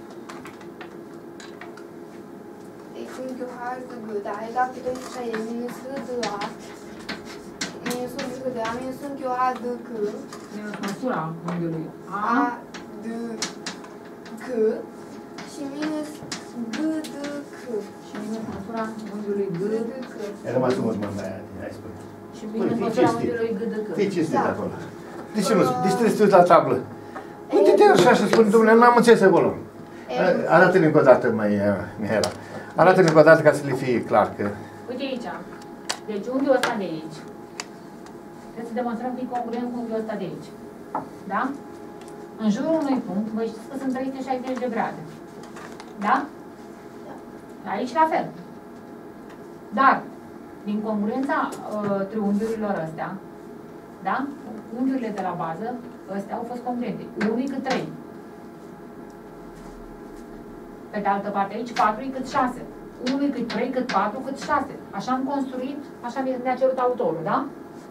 Deci unghiul H D G, da, egal cu trei sute șaizeci minus H D A. Minus unghiul H D A, minus unghiul A D C. Minus măsura unghiului A. A D C. Și minus G D C. Și minus măsura unghiului G. G D C. Ai rămas în urmă, mai ai Hai spune. Și minus măsura unghiului G D C. Fii cinstit acolo. De ce nu? De ce trebuie să te uiți la tablă? Uite-te așa și spune, domnule, n-am înțeles acolo. Arată-ne încă o dată, mai, Mihaela. Arată-ne încă o dată ca să le fie clar că... Uite aici. Deci unghiul ăsta de aici. Trebuie să demonstrăm că e congruent cu unghiul ăsta de aici. Da? În jurul unui punct, vă știți că sunt trei sute șaizeci de grade. Da? Aici la fel. Dar, din congruența uh, triunghiurilor astea, da? Unghiurile de la bază, astea au fost congruente. unu cât trei. Pe de altă parte aici, patru cât șase. unu cât trei, cât patru, cât șase. Așa am construit, așa ne-a cerut autorul, da?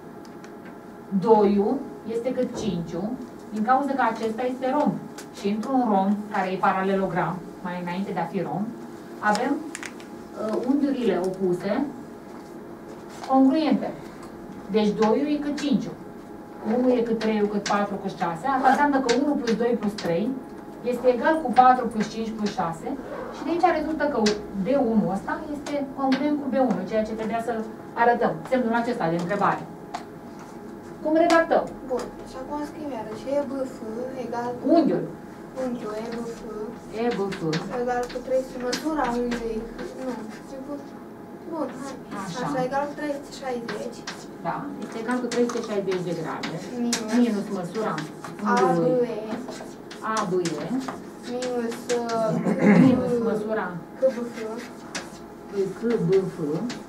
doi este cât cinci, din cauza că acesta este romb. Și într-un romb, care e paralelogram, mai înainte de a fi romb, avem uh, unghiurile opuse congruente. Deci doi e cât cinci. unu e cât trei, cât patru, cât șase. Asta înseamnă că unu plus doi plus trei este egal cu patru plus cinci plus șase. Și de aici rezultă că D unu ăsta este congruent cu B unu, ceea ce trebuia să arătăm. Semnul acesta de întrebare. Cum redactăm? Bun. Și acum scriem iarăși E B F egal cu... Unghiul. Unghiul E B F E B F. egal cu trei sute măsura unghiului... Nu. Bun, hai. Așa. Așa, egal cu trei sute șaizeci. Da. Este egal cu trei sute șaizeci de grade. Minus. Minus măsura A B unghiului E. A B E. Minus... Minus măsura C B F. C B F.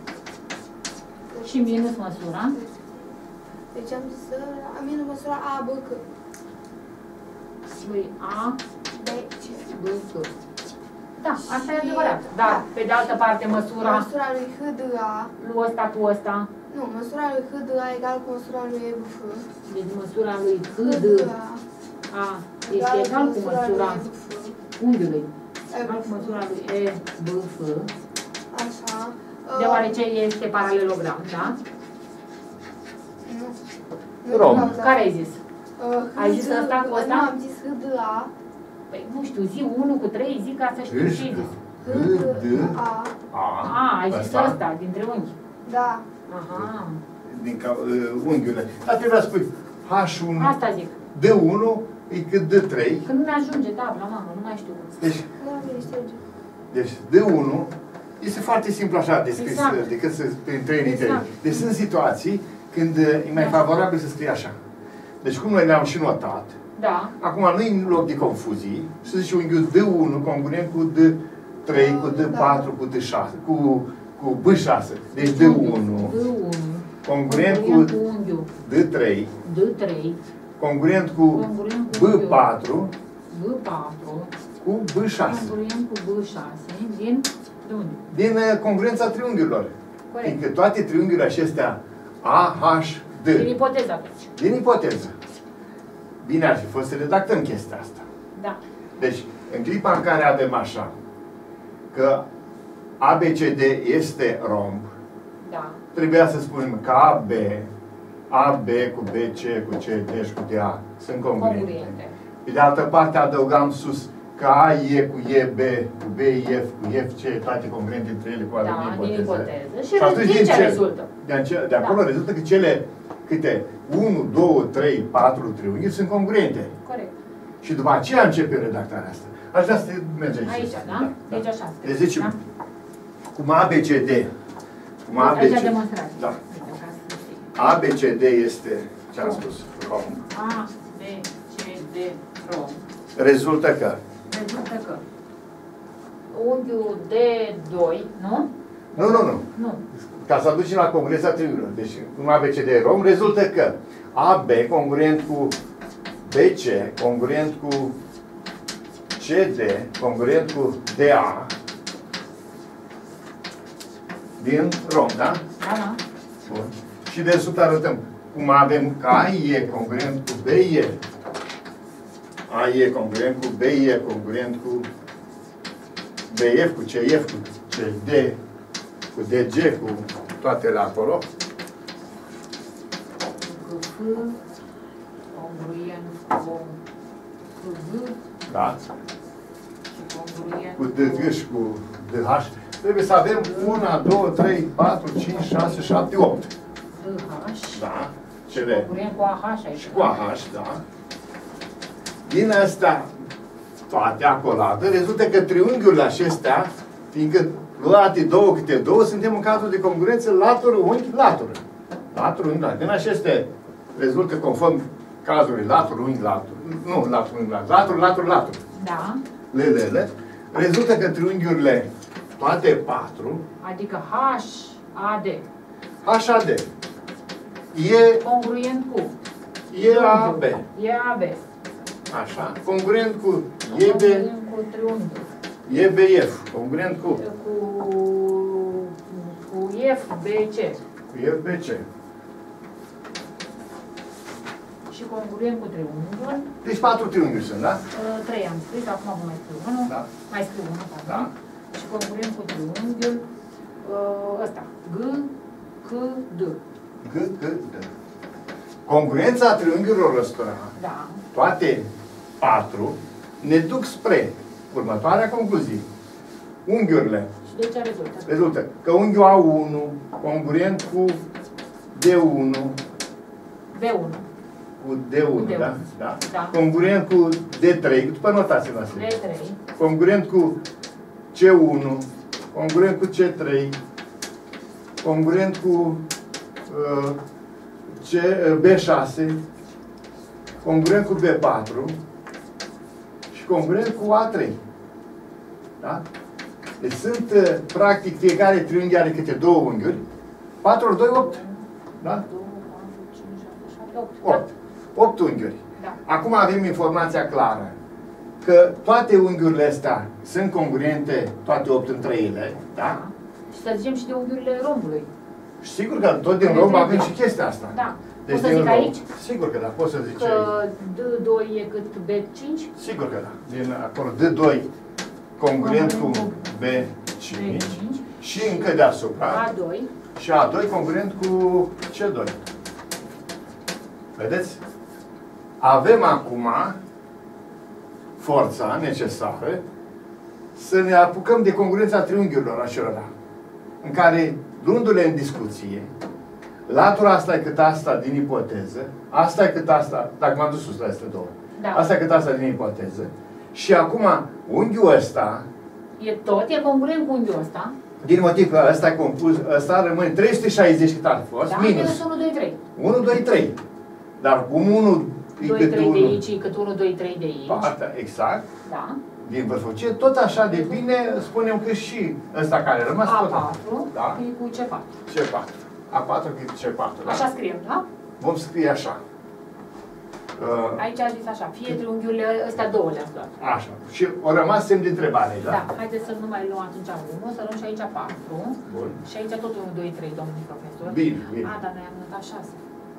Și minus măsura. Deci am zis să... Minus măsura A B C. Lui A B C. B C. Da, asta e adevărat. Dar, pe de altă parte, măsura Măsura lui H D A. lui ăsta cu ăsta. Nu, măsura lui H D A egal cu măsura lui E B F. Deci măsura lui H D A este egal cu măsura unghiului. Egal cu măsura lui E B F. Așa. Deoarece este paralelogram, da? Nu. Rom. Care ai zis? Uh, Ai zis ăsta cu ăsta? Nu, am zis H D A. Păi, nu știu, zi unu cu trei, zi ca să știu ce ai zis. H D A. A. A, ai zis ăsta, dintre unghi. Da. Aha. Din ca, uh, unghiurile. Dar trebuia să spui H unu, Asta zic. D unu e cât D trei. Când nu ne ajunge tabla, mamă, nu mai știu. Deci, Da, bine, șterge. deci D unu este foarte simplu așa descris, Exact. decât să prin trei litere. Exact. Deci sunt situații când e mai favorabil să scrie așa. Deci cum noi le-am și notat, Da. acum nu e în loc de confuzii, să zice unghiul D unu congruent cu D trei, cu D patru, cu D șase, cu, cu B șase. Deci D unu D unu. congruent cu unghiul D trei, D trei. congruent cu Congruent cu B patru, B patru. cu B șase. Congruent cu B șase. Din de unde? Din uh, congruența triunghiurilor. Corect. Fiindcă toate triunghiurile acestea A, H, D, Din ipoteză atunci. din ipoteză. Bine ar fi fost să redactăm chestia asta. Da. Deci, în clipa în care avem așa, că A B C D este romb, Da. trebuia să spunem că A B, A B cu B C, cu C, D și cu D A sunt congruente. Congruente. Pe de altă parte adăugam sus că A E cu E B, cu B F, cu F C, toate congruente între ele cu ale Da, din din ipoteză. ipoteză. Și, Și atunci din din ce ce? rezultă? De, ace- de acolo Da. rezultă că cele câte unu, doi, trei, patru triunghiuri sunt congruente. Corect. Și după aceea începe redactarea asta. Aș vrea să mergem și Aici, să- da? Deci așa scrie. Deci zicem, Da? cum A B C D, cum A B Aici C demonstrație. Da. Uite, ca să știi. A B C D este, ce am spus, romb. A, B, C, D, rom. Rezultă că Rezultă că unghiul D doi, nu? Nu, nu, nu. Nu. Ca să aducem la congruența triunghiurilor. Deci, cum A B C D e romb, rezultă că A B congruent cu B C, congruent cu C D, congruent cu D A, din romb, da? Da, da. Bun. Și de sub arătăm cum avem că A E congruent cu B E, A E congruent cu B E, congruent cu B F, cu C F, cu C D, cu D G, cu toate la acolo. Cu F, congruent cu cu V Da? și congruent Cu D G și cu D H. Trebuie să avem unu, doi, trei, patru, cinci, șase, șapte, opt. H. Da. Cele. Congruent cu A H aici. Și cu A H, da. Din astea toate acolate, rezultă că triunghiurile acestea, fiindcă luate două câte două, suntem în cazul de congruență latură, unghi, latură. Latură, unghi, latură. Din aceste rezultă conform cazului latură, unghi, latură. Nu, latură, unghi, latură. Latură, latură, latură. Da. Lelele. Rezultă că triunghiurile, toate patru, Adică H A D. H A D, E, Congruent cu E A B. E A B. Așa. Congruent cu E B, Congruent cu triunghiul. E B F. Congruent cu Cu, cu F B C. cu E B C. Și congruent cu triunghiul. Deci patru triunghiuri sunt, da? Uh, Trei am scris, acum vă mai scriu unul. Da. Mai scriu unul, pardon. Da. Și congruent cu triunghiul uh, ăsta. G, C, D. G, G, D. Congruența triunghiurilor ăstora, Da. toate patru, ne duc spre următoarea concluzie. Unghiurile. Și de ce rezultă? Rezultă că unghiul A unu, congruent cu D unu, B unu. cu D unu, D unu. da? Da. Da. Congruent cu D trei, după notația noastră. B trei. Congruent cu C unu, congruent cu C trei, congruent cu uh, C, uh, B șase, congruent cu B patru și congruent cu A trei. Da? Deci sunt, uh, practic, fiecare triunghi are câte două unghiuri. patru ori doi, opt. Da? doi, patru, cinci, șapte, șapte, opt. opt. opt unghiuri. Da. Acum avem informația clară că toate unghiurile astea sunt congruente, toate opt între ele, da? Și să zicem și de unghiurile rombului. Și sigur că tot din romb avem și chestia asta. Da. Deci Poți să din zic romb. aici? Sigur că da, poți să zici Că aici. D doi e cât B cinci? Sigur că da. Din acolo D doi congruent cu B cinci B cinci. și încă deasupra A doi. și A doi congruent cu C doi. Vedeți? Avem acum forța necesară să ne apucăm de congruența triunghiurilor acelora, în care, luându-le în discuție, latura asta e cât asta din ipoteză, asta e cât asta, dacă m-am dus sus la astea două, Da. asta e cât asta din ipoteză, și acum unghiul ăsta, E tot, e congruent cu unghiul ăsta. din motiv că ăsta e compus, ăsta rămâne trei sute șaizeci cât ar fost, Da, minus minus unu, doi, trei. unu, doi, trei. Dar cum unu e doi, cât trei de unu, aici, e cât unu, doi, trei de aici. partea, exact, Da. din vârfucie, tot așa de bine spunem că și ăsta care a rămas, A tot patru da? e cu C patru. C patru. A patru cu C patru, da? Așa scriem, da? Vom scrie așa. Uh, Aici a zis așa, fie triunghiurile ăstea două le-ați luat. așa. Și o rămas semn de întrebare, da? Da, haideți să nu mai luăm atunci unu, să luăm și aici patru. Bun. Și aici tot unu, doi, trei, domnul profesor. Bine, bine. A, dar noi am notat șase.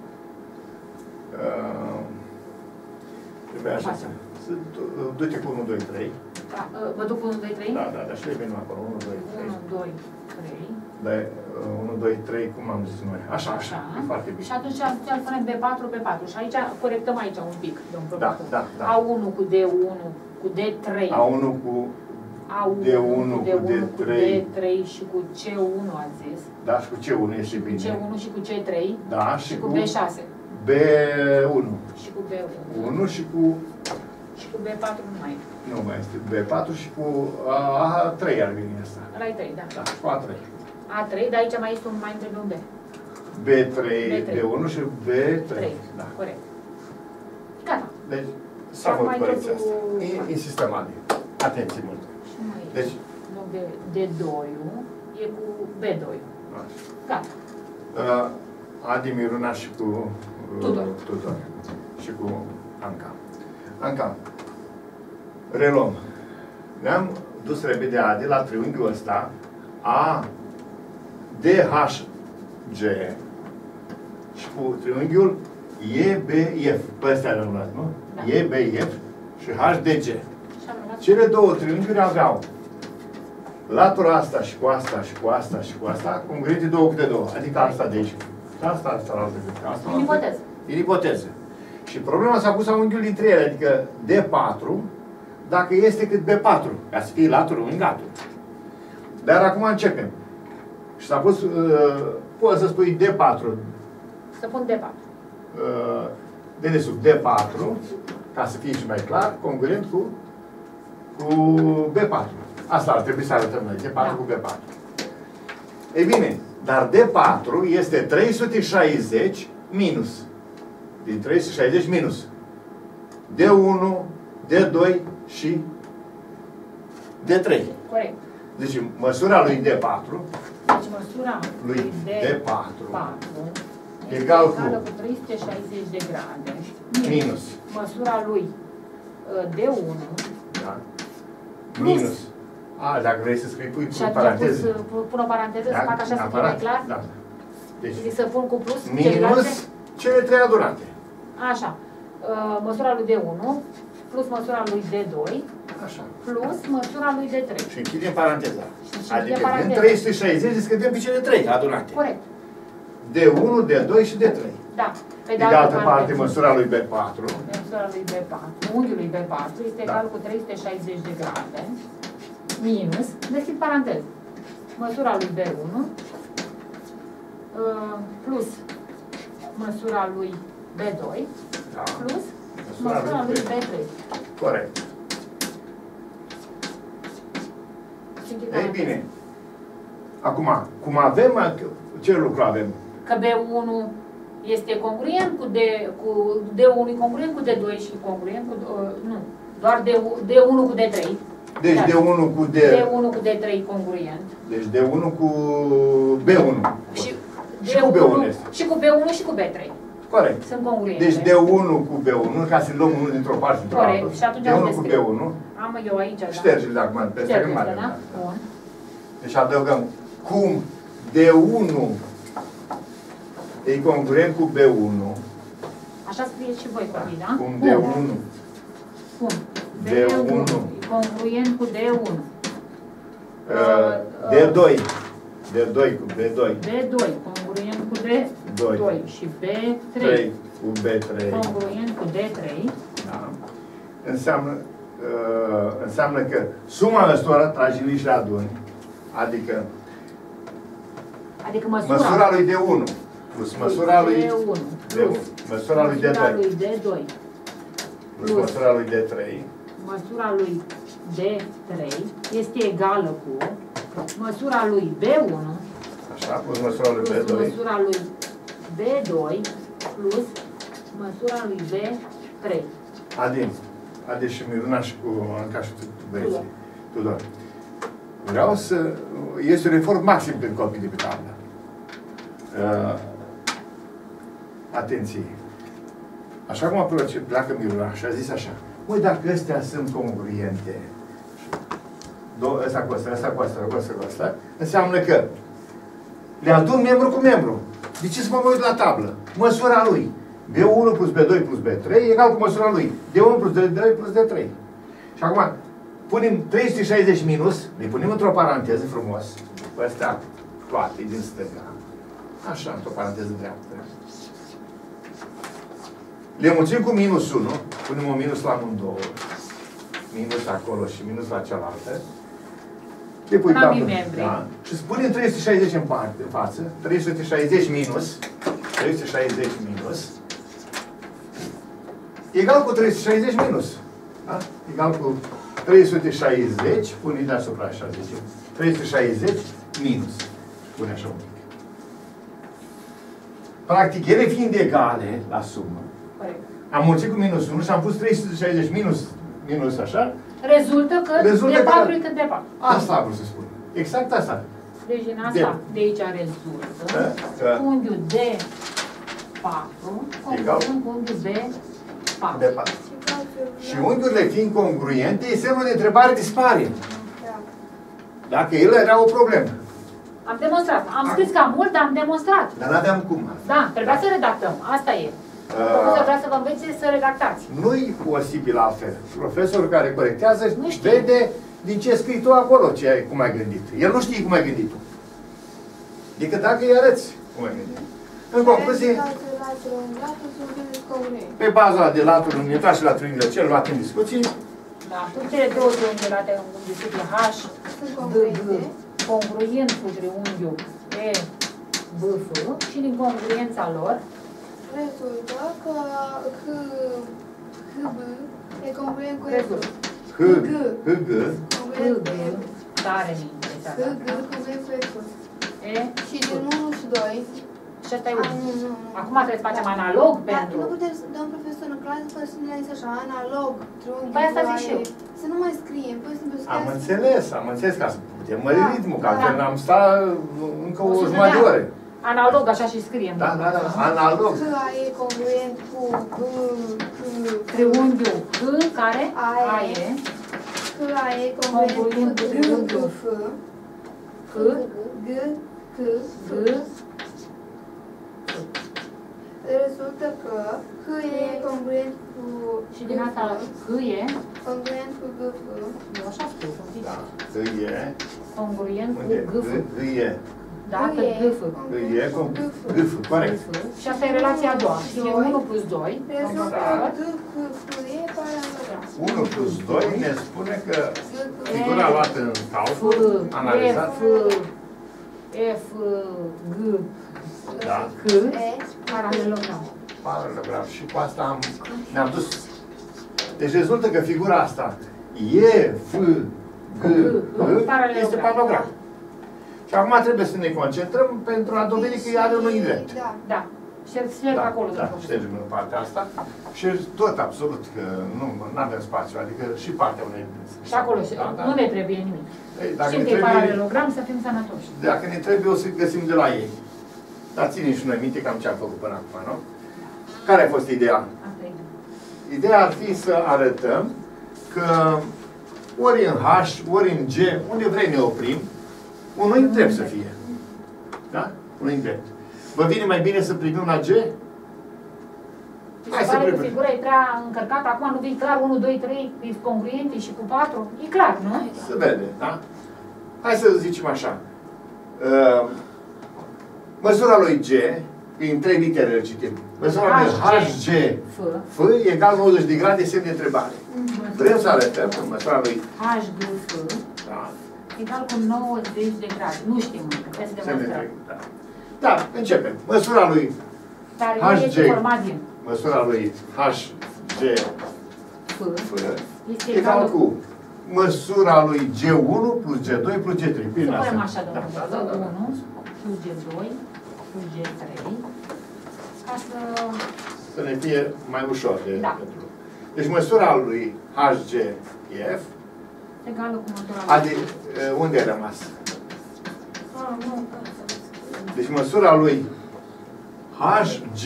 Uh, trebuie așa să... să- Du-te cu unu, doi, trei. Da, uh, mă duc cu unu, doi, trei? Da, da, dar și venim acolo. unu, doi, trei. unu, doi, trei. Da, unu, doi, trei, cum am zis noi. Așa, așa. E foarte bine. Și atunci îl punem B patru, B patru. Și aici corectăm aici un pic, domnul Da, profesor. da, da. A unu cu D unu, cu D trei. A unu cu A unu D unu cu D cu unu cu D trei. D trei și cu C unu, ați zis. Da, și cu C unu este C bine. unu și cu C trei. Da, Și cu B șase. B unu. Și cu B unu. unu și cu... Și cu B patru nu mai e. Nu mai este. B patru și cu A trei ar veni asta. Ăla e trei, da. Da, și cu A trei. A trei, dar aici mai este un, mai trebuie un B. B trei, B trei. B unu și B trei. trei. Da. Corect. Gata. Deci, s-a Acum făcut ai corecția asta. totul- In- Insistăm, Adi. Atenție mult. Și mai e. Deci, Nu, de, de doi e cu B doi. așa. Gata. Uh, Adi Miruna și cu uh, Tudor. Tudor. Și cu Anca. Anca, reluăm. Ne-am dus repede, Adi, la triunghiul ăsta A D H G și cu triunghiul E B F. Pe ăstea le-am luat, nu? Da. E B F și H D G. Și am rămas Cele două triunghiuri aveau latura asta și cu asta și cu asta și cu asta congruente două câte două. Adică asta de aici. Și asta, asta, asta, asta, asta. în ipoteză. În ipoteză. Și problema s-a pus la unghiul dintre ele, adică D patru, dacă este cât B patru, ca să fie latură unghi latură. Dar acum începem. Și s-a pus, uh, poți să spui D patru, Să pun D patru. Uh, dedesubt D patru, ca să fie și mai clar, congruent cu, cu B patru. Asta ar trebui să arătăm noi, D patru da. Cu B patru. Ei bine, dar D patru este trei sute șaizeci minus. Din trei sute șaizeci minus D unu, D doi și D trei. Corect. Deci măsura lui D patru, deci măsura lui D patru, patru egal cu, cu trei sute șaizeci de grade minus, minus măsura lui D unu da? Minus. A, dacă vrei să scrii, pui și pui paranteză. Pus, pun o paranteză, da? Să fac așa să fie mai clar? Da. Deci, deci să pun cu plus minus celelalte? Cele trei adunate. Așa. Măsura lui D unu plus măsura lui D doi așa. Plus măsura lui D trei. Și închidem paranteza. Și adică paranteza. din trei sute șaizeci scădem pe cele trei adunate. Corect. D unu, D doi și D trei. Da. Pe de, de altă parte, parte măsura lui B patru. Măsura lui B patru, unghiul lui B patru este da. Egal cu trei sute șaizeci de grade minus, deschid paranteză, măsura lui B unu plus măsura lui B doi da. Plus măsura, măsura lui, lui B trei. Corect. Ei bine. Acum, cum avem, ce lucru avem? Că B unu este congruent cu D, cu D unu, congruent cu D doi și congruent cu, uh, nu, doar D, D unu cu D trei. Deci D unu cu D... D unu cu D trei congruent. Deci D unu cu B unu. Și, și cu B unu este. Și cu B unu și cu B trei. Corect. Sunt congruente. Deci D unu cu B unu, ca să luăm unul dintr-o parte într-o altă. Corect. Și atunci D unu cu B unu. Am eu aici, da. Șterge-l de acum, pe Șterge-l, mare. da? Bun. Deci adăugăm cum D unu e congruent cu B unu. Așa scrieți și voi, copii, da? Cum D unu. Cum? D unu. E congruent cu D unu. Uh, D doi. D doi cu B doi. D doi, congruent cu D doi. Și B trei. Cu B trei. Congruent cu D trei. Da. Înseamnă, uh, înseamnă că suma ăstora tragi și le aduni. Adică, adică măsura, măsura lui D unu plus măsura lui D unu plus măsura lui D doi, măsura lui D doi plus măsura lui D trei, măsura lui D trei este egală cu măsura lui B unu, așa, plus măsura lui plus B doi, măsura lui B doi plus măsura lui B trei. Adi, Adi și Miruna și cu Anca și băieții, Tudor. Vreau să... Este un efort maxim pentru copii de pe tablă. Uh, atenție. Așa cum aproce, pleacă Miruna și a zis așa. Măi, dacă astea sunt congruente, ăsta cu ăsta, ăsta cu ăsta, cu ăsta cu ăsta, înseamnă că le adun membru cu membru. De ce să mă uit la tablă? Măsura lui. B unu plus B doi plus B trei egal cu măsura lui. D unu plus D doi plus D trei. Și acum, punem trei sute șaizeci minus, le punem într-o paranteză frumos, cu astea toate din stânga. Așa, într-o paranteză dreaptă. Le mulțim cu minus unu, punem un minus la amândouă, minus acolo și minus la cealaltă. Le pui capul, da? Și spunem trei sute șaizeci în parte, în față, trei sute șaizeci minus, trei sute șaizeci minus, egal cu trei sute șaizeci minus. Da? Egal cu trei sute șaizeci, pune deasupra așa, zicem. trei sute șaizeci minus. Pune așa un pic. Practic, ele fiind egale la sumă, corect, am mulțit cu minus unu și am pus trei sute șaizeci minus, minus așa. Rezultă că rezultă D patru e cât D patru. Asta am vrut să spun. Exact asta. Deci din asta, de, de aici rezultă da? Unghiul D patru congruent cu unghiul B patru. D patru. Și unghiurile fiind congruente, semnul de întrebare dispare. Dacă ele era o problemă. Am demonstrat. Am A. scris cam mult, dar am demonstrat. Dar n-aveam cum. Da, trebuia să redactăm. Asta e. Profesorul vrea să vă învețe să redactați. Nu-i posibil altfel. Profesorul care corectează vede din ce scrii tu acolo, ce ai, cum ai gândit. El nu știe cum ai gândit tu. Decât dacă îi arăți cum ai gândit. În concluzie, pe baza de latul unitar și la triunghiul cel luat în discuții, da, cele două triunghiulate în discuție H, D, G, congruent cu triunghiul E, B, F și din congruența lor rezultă că H, H, B e congruent cu F. Rezultă. H, H, G, Congruent cu F. Tare ne H, interesează. G, congruent cu F. E? Și din unu și doi. Și asta e A, unu. nu, nu, nu. Acum trebuie să facem analog Dar pentru... nu putem să dăm profesor în clasă fără să ne zis așa, analog, triunghi, Păi asta zic și eu. Să nu mai scriem, pur și simplu am scriem. înțeles, am înțeles ca să putem mări Da. ritmul, că Da. altfel am stat încă o O să jumătate de vedem. ore. Analog, așa și scriem. Da, da, da, analog. H e congruent cu B, C, Triunghiul H, care? A e. A e. H e congruent cu Congruent cu G, triunghiul. F, H, G, C, H, rezultă că H e congruent cu și din asta H e, congruent cu G, F. eu așa spun, un pic. Da, H e, Congruent cu unde? G, F. H, H e, Da, H că e G, F. H e, cum? G, F. G, F, corect. Și asta e relația a doua. Și e unu plus doi. Rezultă că G, F, F e paralogram. unu plus doi ne spune că G, F, figura luată în F, calcul, analizat, F, F, G, da, H, E, paralelogram. paralelogram. Și cu asta am, ne-am dus. Deci rezultă că figura asta E, F, G, H este paralelogram. Și acum trebuie să ne concentrăm pentru a dovedi că are un unghi drept. Da. Da. Șterg, șterg Da, acolo. da, ștergem în partea asta. Și tot absolut, că nu avem spațiu, adică și partea unei... Și acolo, Da, da. nu ne trebuie nimic. Ei, dacă Știm ne că e trebuie, paralelogram, să fim sănătoși. dacă ne trebuie, o să găsim de la ei. Dar ținem și noi minte cam ce am făcut până acum, nu? Care a fost ideea? Asta e. Ideea ar fi să arătăm că ori în H, ori în G, unde vrei ne oprim, un unghi drept să fie. Da? Un unghi drept. Vă vine mai bine să privim la G? Mi Hai se să pare că privim. figura e prea încărcată, acum nu vei clar unu, doi, trei, e congruente și cu patru. E clar, nu? Se vede, da? Hai să zicem așa. Uh, măsura lui G, în trei litere îl citim. Măsura lui H G F, F egal nouăzeci de grade, semn de întrebare. Vrem să arătăm că măsura lui H, G, F, da, egal cu nouăzeci de grade. Nu știm încă, trebuie să semn de demonstrăm. întrebare. Da. Da, începem. Măsura lui Dar H, el este G. format din Măsura lui H G F, F este egal egal cu... cu măsura lui G unu plus G doi plus G trei. Să Prin punem asta. așa, Da, da, da, da, domnule, da. unu plus G doi plus G trei, ca să... Să ne fie mai ușor de Da. pentru. Deci măsura lui H G F, Egală cu măsura lui. adică unde a rămas? Ah, nu, Deci măsura lui H G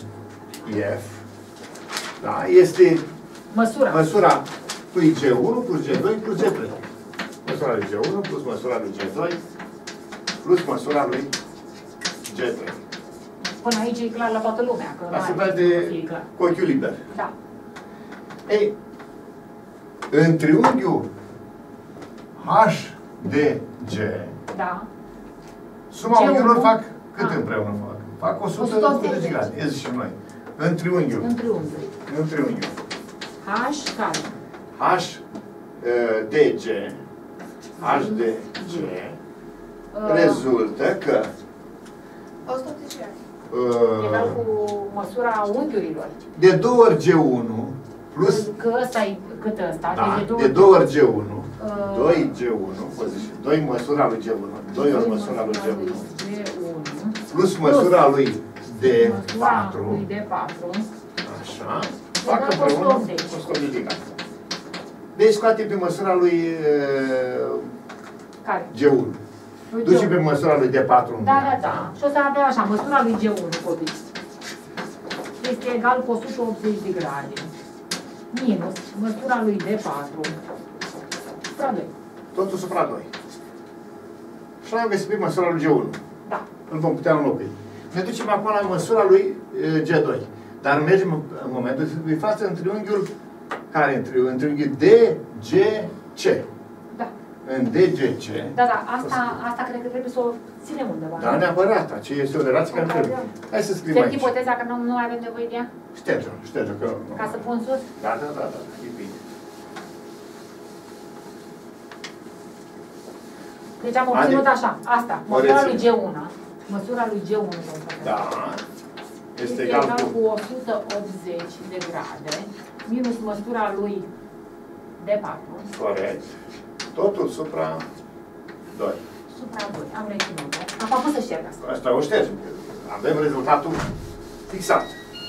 F, da, este Măsura. măsura lui G unu plus G doi plus G trei. Măsura lui G unu plus măsura lui G doi plus măsura lui G trei. Până aici e clar la toată lumea, că Dar se n-are vede să fie clar. cu ochiul liber. Da. Ei, în triunghiul H D G, Da. suma G unu. unghiurilor fac cât Ah. împreună fac? Fac o sută o sută optzeci. de grade. Ia zi și noi. În triunghiul. În triunghi. În triunghiul. H care? H D G H D G Uh, rezultă că o sută optzeci de grade. Egal uh, cu măsura unghiurilor. de două ori G unu plus Că ăsta e cât ăsta? da, deci de două ori G unu, Uh, doi G unu, poți zice, doi măsura lui G unu, doi ori măsura lui G unu, G unu. plus măsura lui D Măsura patru, lui D patru. așa, fac Egal cu împreună o sută optzeci. o sută optzeci de grade. Deci scoate pe măsura lui uh, Care? G unu. Lui G Duci unu. pe măsura lui D patru. în Da, da, dreapta. da. Și o să avem așa, măsura lui G unu, copii. Este egal cu o sută optzeci de grade. Minus măsura lui D patru. Supra doi. Totul supra doi. Și am găsit pe măsura lui G unu. Da. Îl vom putea înlocui. Ne ducem acum la măsura lui uh, G doi. Dar mergem în în momentul de față în triunghiul care? În triunghiul, în triunghiul D G C. Da. În D G C. Da, da, asta, asta cred că trebuie să o ținem undeva. Da, neapărat. Aceea este o relație care trebuie. Hai să scriem Șterg aici. ipoteza că nu, nu avem nevoie de ea? Șterge-o, șterge-o. Că... Ca să pun sus? Da, da, da, da. E bine. Deci am obținut Adică- așa, asta, O măsura lui G reținem. unu. Măsura lui G unu. Da. este egal cu... cu o sută optzeci de grade minus măsura lui de patru. Corect. Totul supra doi. Supra doi. Am reținut. Am făcut să șterg asta. Asta o ștergem. Avem rezultatul fixat.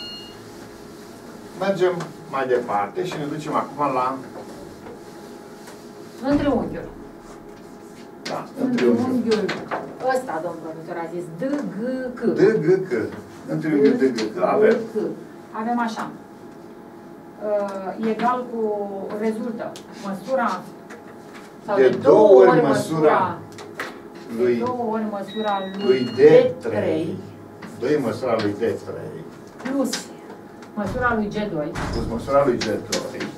Mergem mai departe și ne ducem acum la... Întriunghiul. Da, întriunghiul. Întriunghiul ăsta, domnul profesor, a zis D, G, C. D, G, C. Întriunghiul D, G, C. Avem. Avem așa. Uh, egal cu rezultă măsura sau de, de două ori, ori măsura lui, de două ori măsura lui, lui D trei, doi măsura lui D trei plus măsura lui G doi plus măsura lui G doi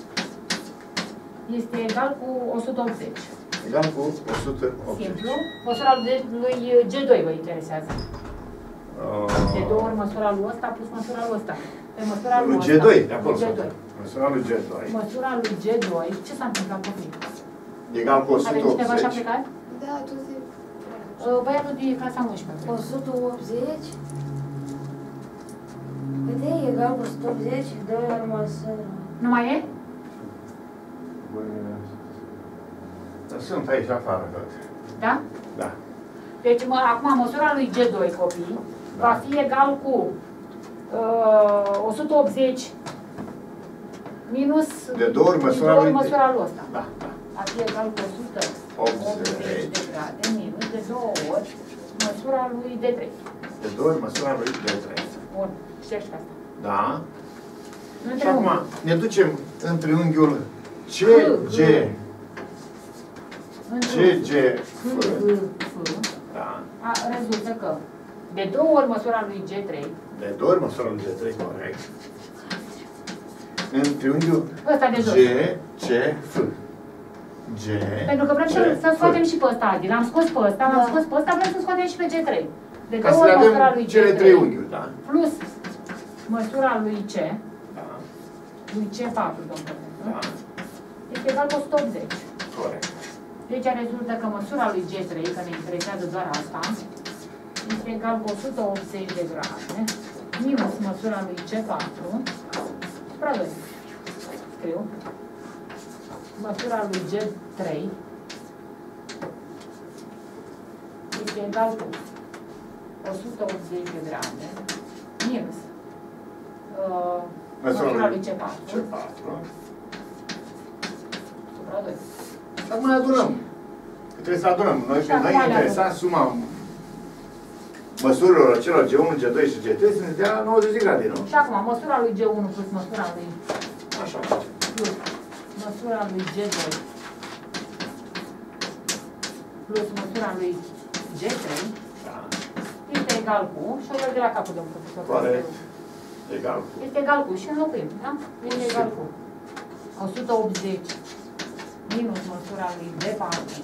este egal cu o sută optzeci. Egal cu o sută optzeci. Simplu. Măsura lui G doi vă interesează. Uh, de două ori măsura lui ăsta plus măsura lui ăsta. Pe măsura lui G doi, de acolo. G doi. Măsura lui G doi. Măsura lui G doi. Ce s-a întâmplat cu mine? Egal cu o sută optzeci. Avem cineva și-a plecat? Da, tu zi. Băiatul de clasa unsprezece. o sută optzeci? Cât e egal cu o sută optzeci? doi ori măsura. Nu mai e? Sunt aici afară tot. Da? Da. Deci, mă, acum, măsura lui G doi, copii, Da. va fi egal cu uh, o sută optzeci minus De două ori măsura de două ori lui- măsura lui ăsta. Da, da. Va fi egal cu o sută optzeci de grade minus de două ori măsura lui D trei. De două ori măsura lui D trei. Bun, ștergi asta. Da. Între Și acum unghiul. ne ducem în triunghiul C G. Între C G. unghiul F, Da. a, rezultă că de două ori măsura lui G trei, De două ori măsura lui G trei, corect. În triunghiul ăsta de jos. G, C, F. G, Pentru că vrem C, să, să F. scoatem și pe ăsta, Adi. L-am scos pe ăsta, l-am Da. scos pe ăsta, vrem să scoatem și pe G trei. De Ca două să le ori măsura avem lui cele G trei trei unghiuri, da? plus măsura lui C, Da. lui C patru, domnule, Da. este egal cu o sută optzeci. Corect. Deci rezultă că măsura lui G trei, că ne interesează doar asta, este egal cu o sută optzeci de grade minus măsura lui C patru supra doi. Scriu. Măsura lui G trei este egal cu o sută optzeci de grade minus uh, măsura lui C patru C patru. supra doi. Acum ne adunăm. Că trebuie să adunăm. Noi, Și pe noi acum le interesa adunăm. suma măsurilor acelor G unu, G doi și G trei să ne dea nouăzeci de grade, nu? Și acum, măsura lui G unu plus măsura lui Așa. plus măsura lui G doi plus măsura lui G trei Da. este egal cu, și o iau de la capul, domnul profesor. Corect. Egal cu. Este egal cu, și înlocuim, da? Este egal cu o sută optzeci minus măsura lui D patru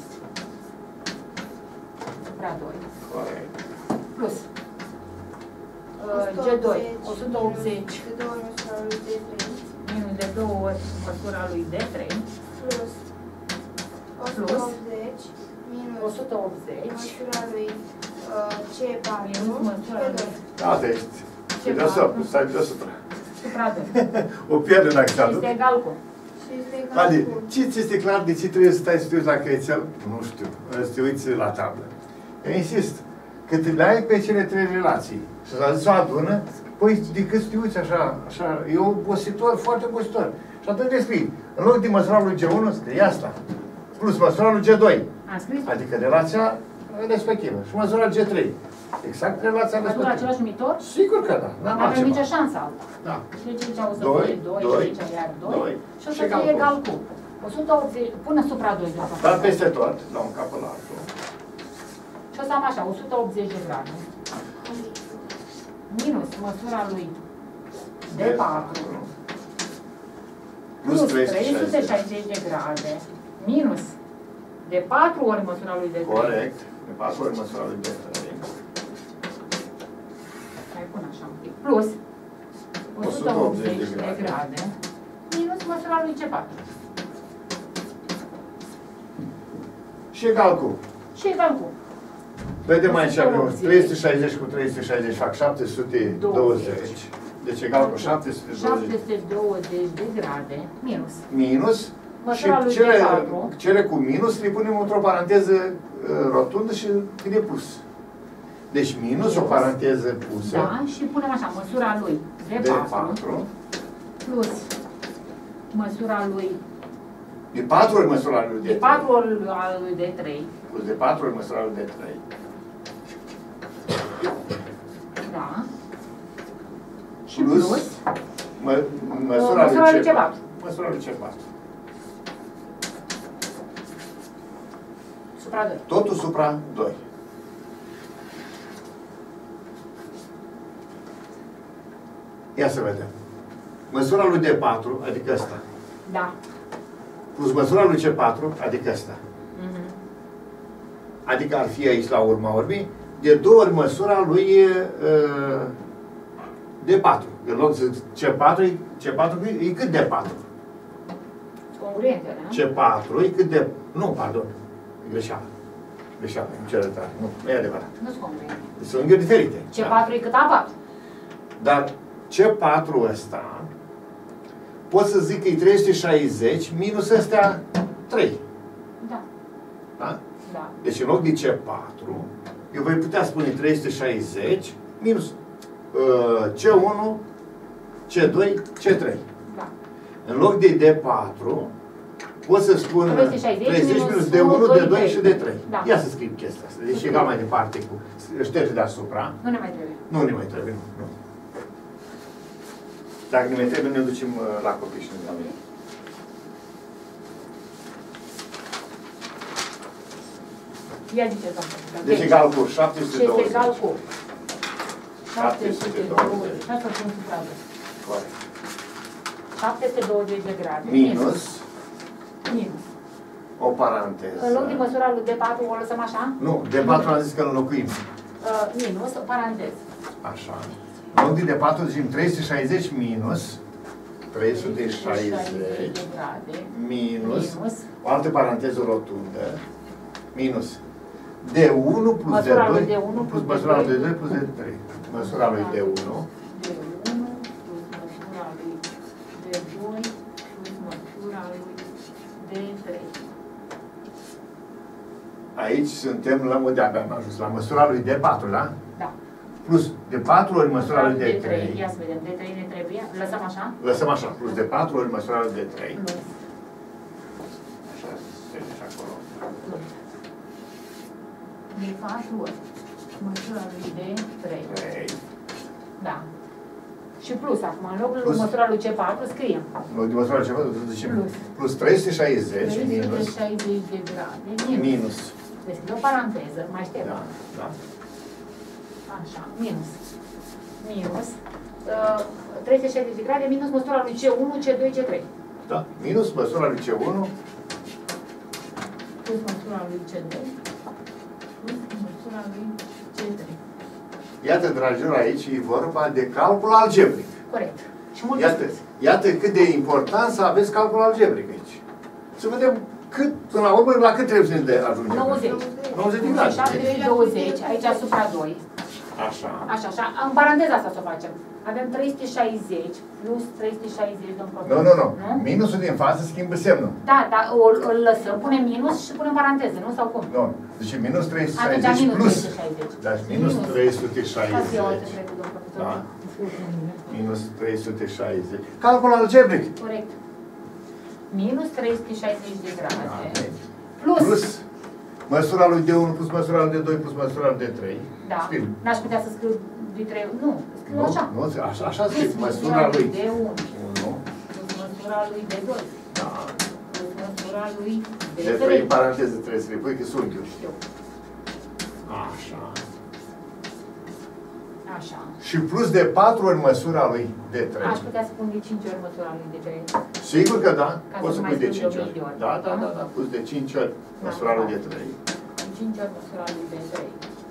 supra doi Corect. plus uh, G doi, o sută optzeci De două ori măsura lui D trei minus de două ori măsura lui D trei plus o sută Plus. optzeci minus o sută optzeci măsura lui uh, C patru minus măsura pe lui doi. Da, deci. Ce E deasupra, fac? stai deasupra. supra doi. O pierde dacă se aduc. Este egal cu. Și este egal Adi, cu ce ți este clar de ce trebuie să stai să te uiți la căițel? Nu știu, să te uiți la tablă. Eu insist, că te le ai pe cele trei relații și să zis o adună, păi decât să te uiți așa, așa, e obositor, foarte obositor. Și atunci le scrii, în loc de măsura lui G unu, scrie asta, plus măsura lui G doi, Am scris? adică relația respectivă, și măsura G trei. Exact relația Aduc respectivă. același numitor? Sigur că da, n-am Nu avem altceva. nicio șansă alta. Da. Deci aici o să Doi, fie doi, doi, și aici iar doi. doi. Și o Și să egal fie cu. egal cu o sută optzeci, până supra doi. Dar peste tot, la un capăt la altul. Și o să am așa, o sută optzeci de grade. Minus măsura lui D patru. Plus Plus trei trei sute sute șaizeci. șaizeci de grade. Minus de patru ori măsura lui D trei. Corect. De patru ori măsura lui D trei. Mai pun așa un pic. Plus o sută optzeci de grade. Minus măsura lui C patru. Și egal cu. Și egal cu Vedem aici, avem douăzeci. trei sute șaizeci cu trei sute șaizeci fac șapte sute douăzeci. Deci egal cu șapte sute douăzeci. șapte sute douăzeci de grade minus. Minus. Și Măsura lui cele, de patru. cele cu minus le punem într-o paranteză uh, rotundă și cât e plus. Deci minus, o paranteză pusă. Da, și punem așa, măsura lui de de patru patru. plus măsura lui De patru ori măsura lui de de trei. patru ori al lui de trei. Plus de patru ori măsura lui de trei. Da. Și Plus, plus mă, măsura, măsura lui C C patru. patru. Măsura lui C patru. supra doi. Totul supra doi. Ia să vedem. Măsura lui D patru, adică asta, Da. plus măsura lui C patru, adică asta. Mhm. Adică ar fi aici la urma urmii, de două ori măsura lui uh, D patru. În loc să C patru, C patru e cât D patru? Congruente, da? C patru e cât de... Nu, pardon. E greșeală. Greșeală, îmi cer iertare. Nu, nu e adevărat. Nu-s congruente. Sunt unghiuri diferite. C patru e cât A patru. Dar C patru ăsta, pot să zic că e trei sute șaizeci minus ăstea trei. Da. Da? Da. Deci în loc de C patru, eu voi putea spune trei sute șaizeci minus uh, C unu, C doi, C trei. Da. În loc de D patru, pot să spun trei sute șaizeci treizeci minus D unu, D doi și D trei. Da. Ia să scriu chestia asta. Deci egal mai departe cu șterge deasupra. Nu ne mai trebuie. Nu ne mai trebuie, nu. nu. Dacă ne mai trebuie, ne ducem uh, la copii și ne dăm. Ia ziceți, doamnă. Deci egal cu șapte Și sute este douăzeci. egal cu șapte șapte sute sute douăzeci. douăzeci. Asta sunt supra doi. Corect. șapte sute douăzeci de grade. Minus Minus. o paranteză. În loc de măsura lui D patru, o lăsăm așa? Nu, D patru am zis că îl înlocuim. Uh, minus, o paranteză. Așa. În loc de D patru zicem trei sute șaizeci minus trei sute șaizeci de grade. minus Minus. o altă paranteză rotundă minus D unu plus Măsura D lui doi D unu plus plus măsura lui D doi. D doi plus D trei. Măsura lui D unu D unu plus măsura lui D doi plus măsura lui D trei. Aici suntem la mod de-abia am ajuns la măsura lui D patru, da? Da. Plus D patru ori măsura lui D trei. Ia să vedem, D trei ne trebuie. Lăsăm așa? Lăsăm așa, plus D patru ori măsura lui D trei. Plus. Așa, se și acolo. Plus. D patru ori măsura lui D trei. trei. Da. Și plus acum, în locul Plus. măsura lui C patru, scriem. În loc de măsura ceva, zicem Plus. plus trei sute șaizeci minus șaizeci de grade. Minus. minus. Deschid o paranteză, mai șterg. Da, da. Așa, minus. Minus. Uh, trei sute șaizeci de grade minus măsura lui C unu, C doi, C trei. Da. Minus măsura lui C unu Plus măsura lui C doi. Plus măsura lui C trei. Iată, dragilor, aici e vorba de calcul algebric. Corect. Și Iată, multiplicați. iată cât de important să aveți calcul algebric aici. Să vedem cât, până la urmă, la cât trebuie să ne ajungem. nouăzeci. nouăzeci de grade. șapte sute douăzeci, aici asupra doi. Așa. Așa, așa. În paranteza asta să o facem. Avem trei sute șaizeci plus trei sute șaizeci, domn profesor. Nu, nu, nu. Minusul din față schimbă semnul. Da, dar o, îl lăsăm, punem minus și punem paranteză, nu? Sau cum? Nu. Deci minus trei sute Atunci șaizeci minus plus. trei sute șaizeci. Deci minus trei sute Stați eu altă șaizeci. trecut, domn profesor. Da. Minus trei sute șaizeci. Calcul algebric. Corect. Minus trei sute șaizeci de grade. Da. Plus. Plus măsura lui D unu plus măsura lui D doi plus măsura lui D trei. Da. Scriu. N-aș putea să scriu de trei. Nu, scriu Nu, așa. nu, așa, așa Plus scris. Măsura lui D unu. unu. Plus măsura lui D doi. Da. Plus măsura lui D De trei trei. în paranteză trebuie să le pui că sunt unghiuri. Știu. Așa. Așa. Și plus de patru ori măsura lui D trei. Aș putea să pun de cinci ori măsura lui D trei. Sigur că da. Ca Poți să să mai pui de spun cinci de o ori. mie de ori. Da, da, Da? da, da. Plus de cinci ori măsura lui D trei. De cinci ori măsura lui D trei.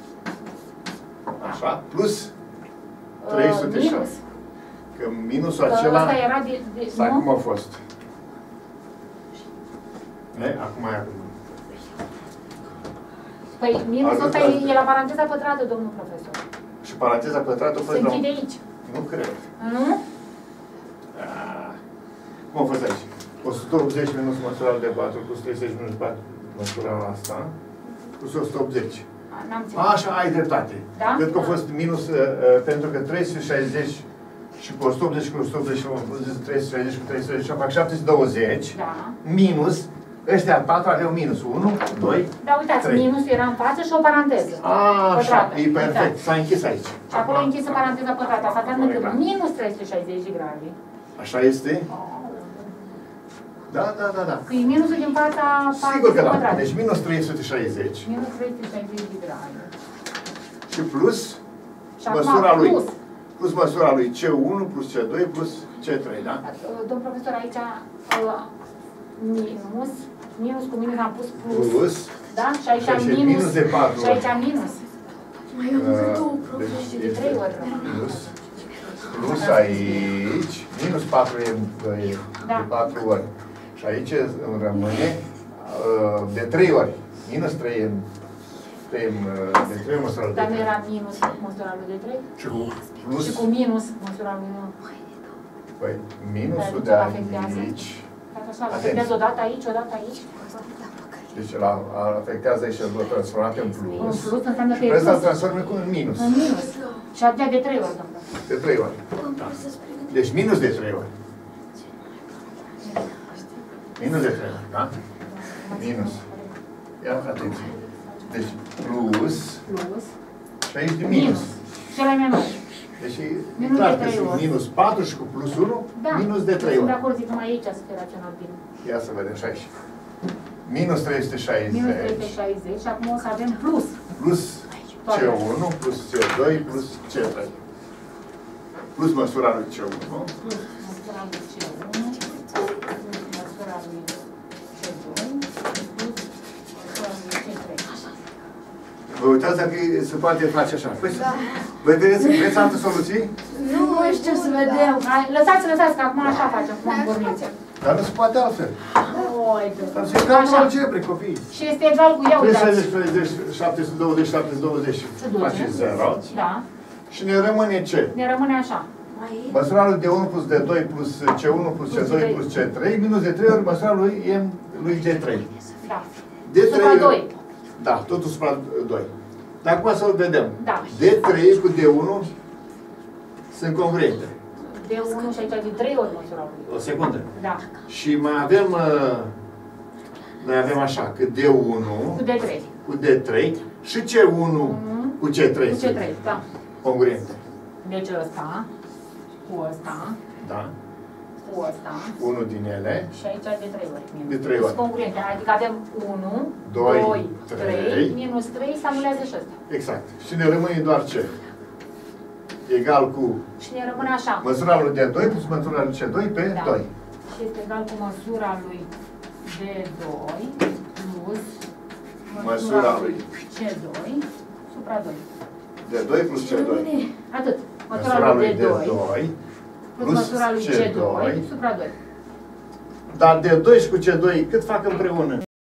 Așa. Plus trei sute Uh, minus. șase. Că minusul Că acela... ăsta era de... de Sau nu? cum a fost? E, acum e acum. Păi minusul ăsta Ajută. e, e la paranteza pătrată, domnul profesor. Și paranteza pătrată a fost Se la... închide aici. Nu cred. Nu? Ah. Cum a fost aici? o sută optzeci minus măsura de patru plus treizeci minus patru, măsura asta, plus o sută optzeci. N-am ținut. Așa, ai dreptate. Da? Cred că a fost minus, uh, pentru că trei sute șaizeci și cu o sută optzeci cu o sută optzeci, trei sute șaizeci cu trei sute șaizeci fac șapte sute douăzeci, Da. minus, ăștia patru aveau minus unu, doi, Da, uitați, trei. minusul era în față și o paranteză. A, așa, Pătrată. e perfect, Da. s-a închis aici. Și acolo e închisă paranteza pătrată. Asta înseamnă că Corect. minus trei sute șaizeci de grade. Așa este? Da, da, da, da. Că e minusul din fața Sigur că parantezei da. pătrate. Deci minus trei sute șaizeci Minus trei sute șaizeci de grade. și plus Și acum măsura lui. plus. Plus măsura lui C unu plus C doi plus C trei, da? Domn profesor, aici uh, minus, minus cu minus am pus plus. Plus. Da? Și aici Și aici minus. minus de patru Și aici minus. Uh, Și deci de trei ori. plus. Plus aici. Minus patru e, e Da. de patru ori. Și aici îmi rămâne uh, de trei ori. Minus trei e trei, uh, de trei măsura de Dar nu trei. era minus măsura lui de trei? Și cu plus. Și cu minus măsura lui unu. Păi, minusul Dar de ce afectează? aici. Dacă așa, afectează o dată aici, o dată aici. Deci la, afectează aici și îl transformat în Un plus. plus înseamnă că Și e pe ăsta îl plus. transforme cu un minus. În minus. Și atâtea de trei ori, domnule. De trei ori. Da. Deci minus de trei ori. Minus de trei ori, da? Minus. Ia atenție. Deci plus Plus. și aici de Minus. minus. Cele mai mari. Deci e Minus clar de că trei sunt ori. minus patru și cu plus unu, Da. minus de trei Sunt de ori. acord, zic numai aici să fie raționat bine. Ia să vedem și aici. Minus trei sute Minus trei sute șaizeci șaizeci și acum o să avem plus. plus C unu plus C doi plus C trei. Plus măsura lui C unu. Plus măsura lui C unu, plus măsura lui C doi, plus măsura lui C trei. Vă uitați dacă se poate face așa. Păi, vă vedeți, vreți alte soluții? Nu știu să vedem. Hai, lăsați, lăsați, că acum așa facem, cum am porniți. Dar nu se poate altfel. Oi, Dar se calculă așa. algebre, copii. Și este egal cu, ia trei sute uitați. șaizeci, șapte sute douăzeci, șapte sute douăzeci Se duce. face zero. Da, Și ne rămâne ce? ne rămâne așa. Măsura lui de unu plus de doi plus C unu plus C doi plus C trei minus de trei ori măsura lui M lui D trei. Da. D Supra trei doi. Da, totul supra doi. Dar acum să-l vedem. Da. D trei cu D unu sunt congruente. De unu și aici de trei ori măsura lui. O secundă. Da. Și mai avem, uh, noi avem așa, că D unu Cu de trei. cu D trei și C unu cu C trei. Cu C trei, da. Congruente. Deci ăsta, cu ăsta, Da? cu ăsta, Unul din ele. și aici de trei ori. Minus. De trei ori. Sunt congruente, adică avem unu, Doi, doi, trei. trei, minus trei, se anulează și ăsta. Exact. Și ne rămâne doar ce? Egal cu Și ne rămâne așa. măsura lui D doi plus măsura lui C doi pe Da. doi. Și este egal cu măsura lui D doi plus Măsura lui C doi supra doi. D doi plus C doi. Atât. Măsura Măsura lui lui D D doi doi plus plus măsura lui C C doi doi. supra doi. Dar D doi și cu C doi cât fac împreună?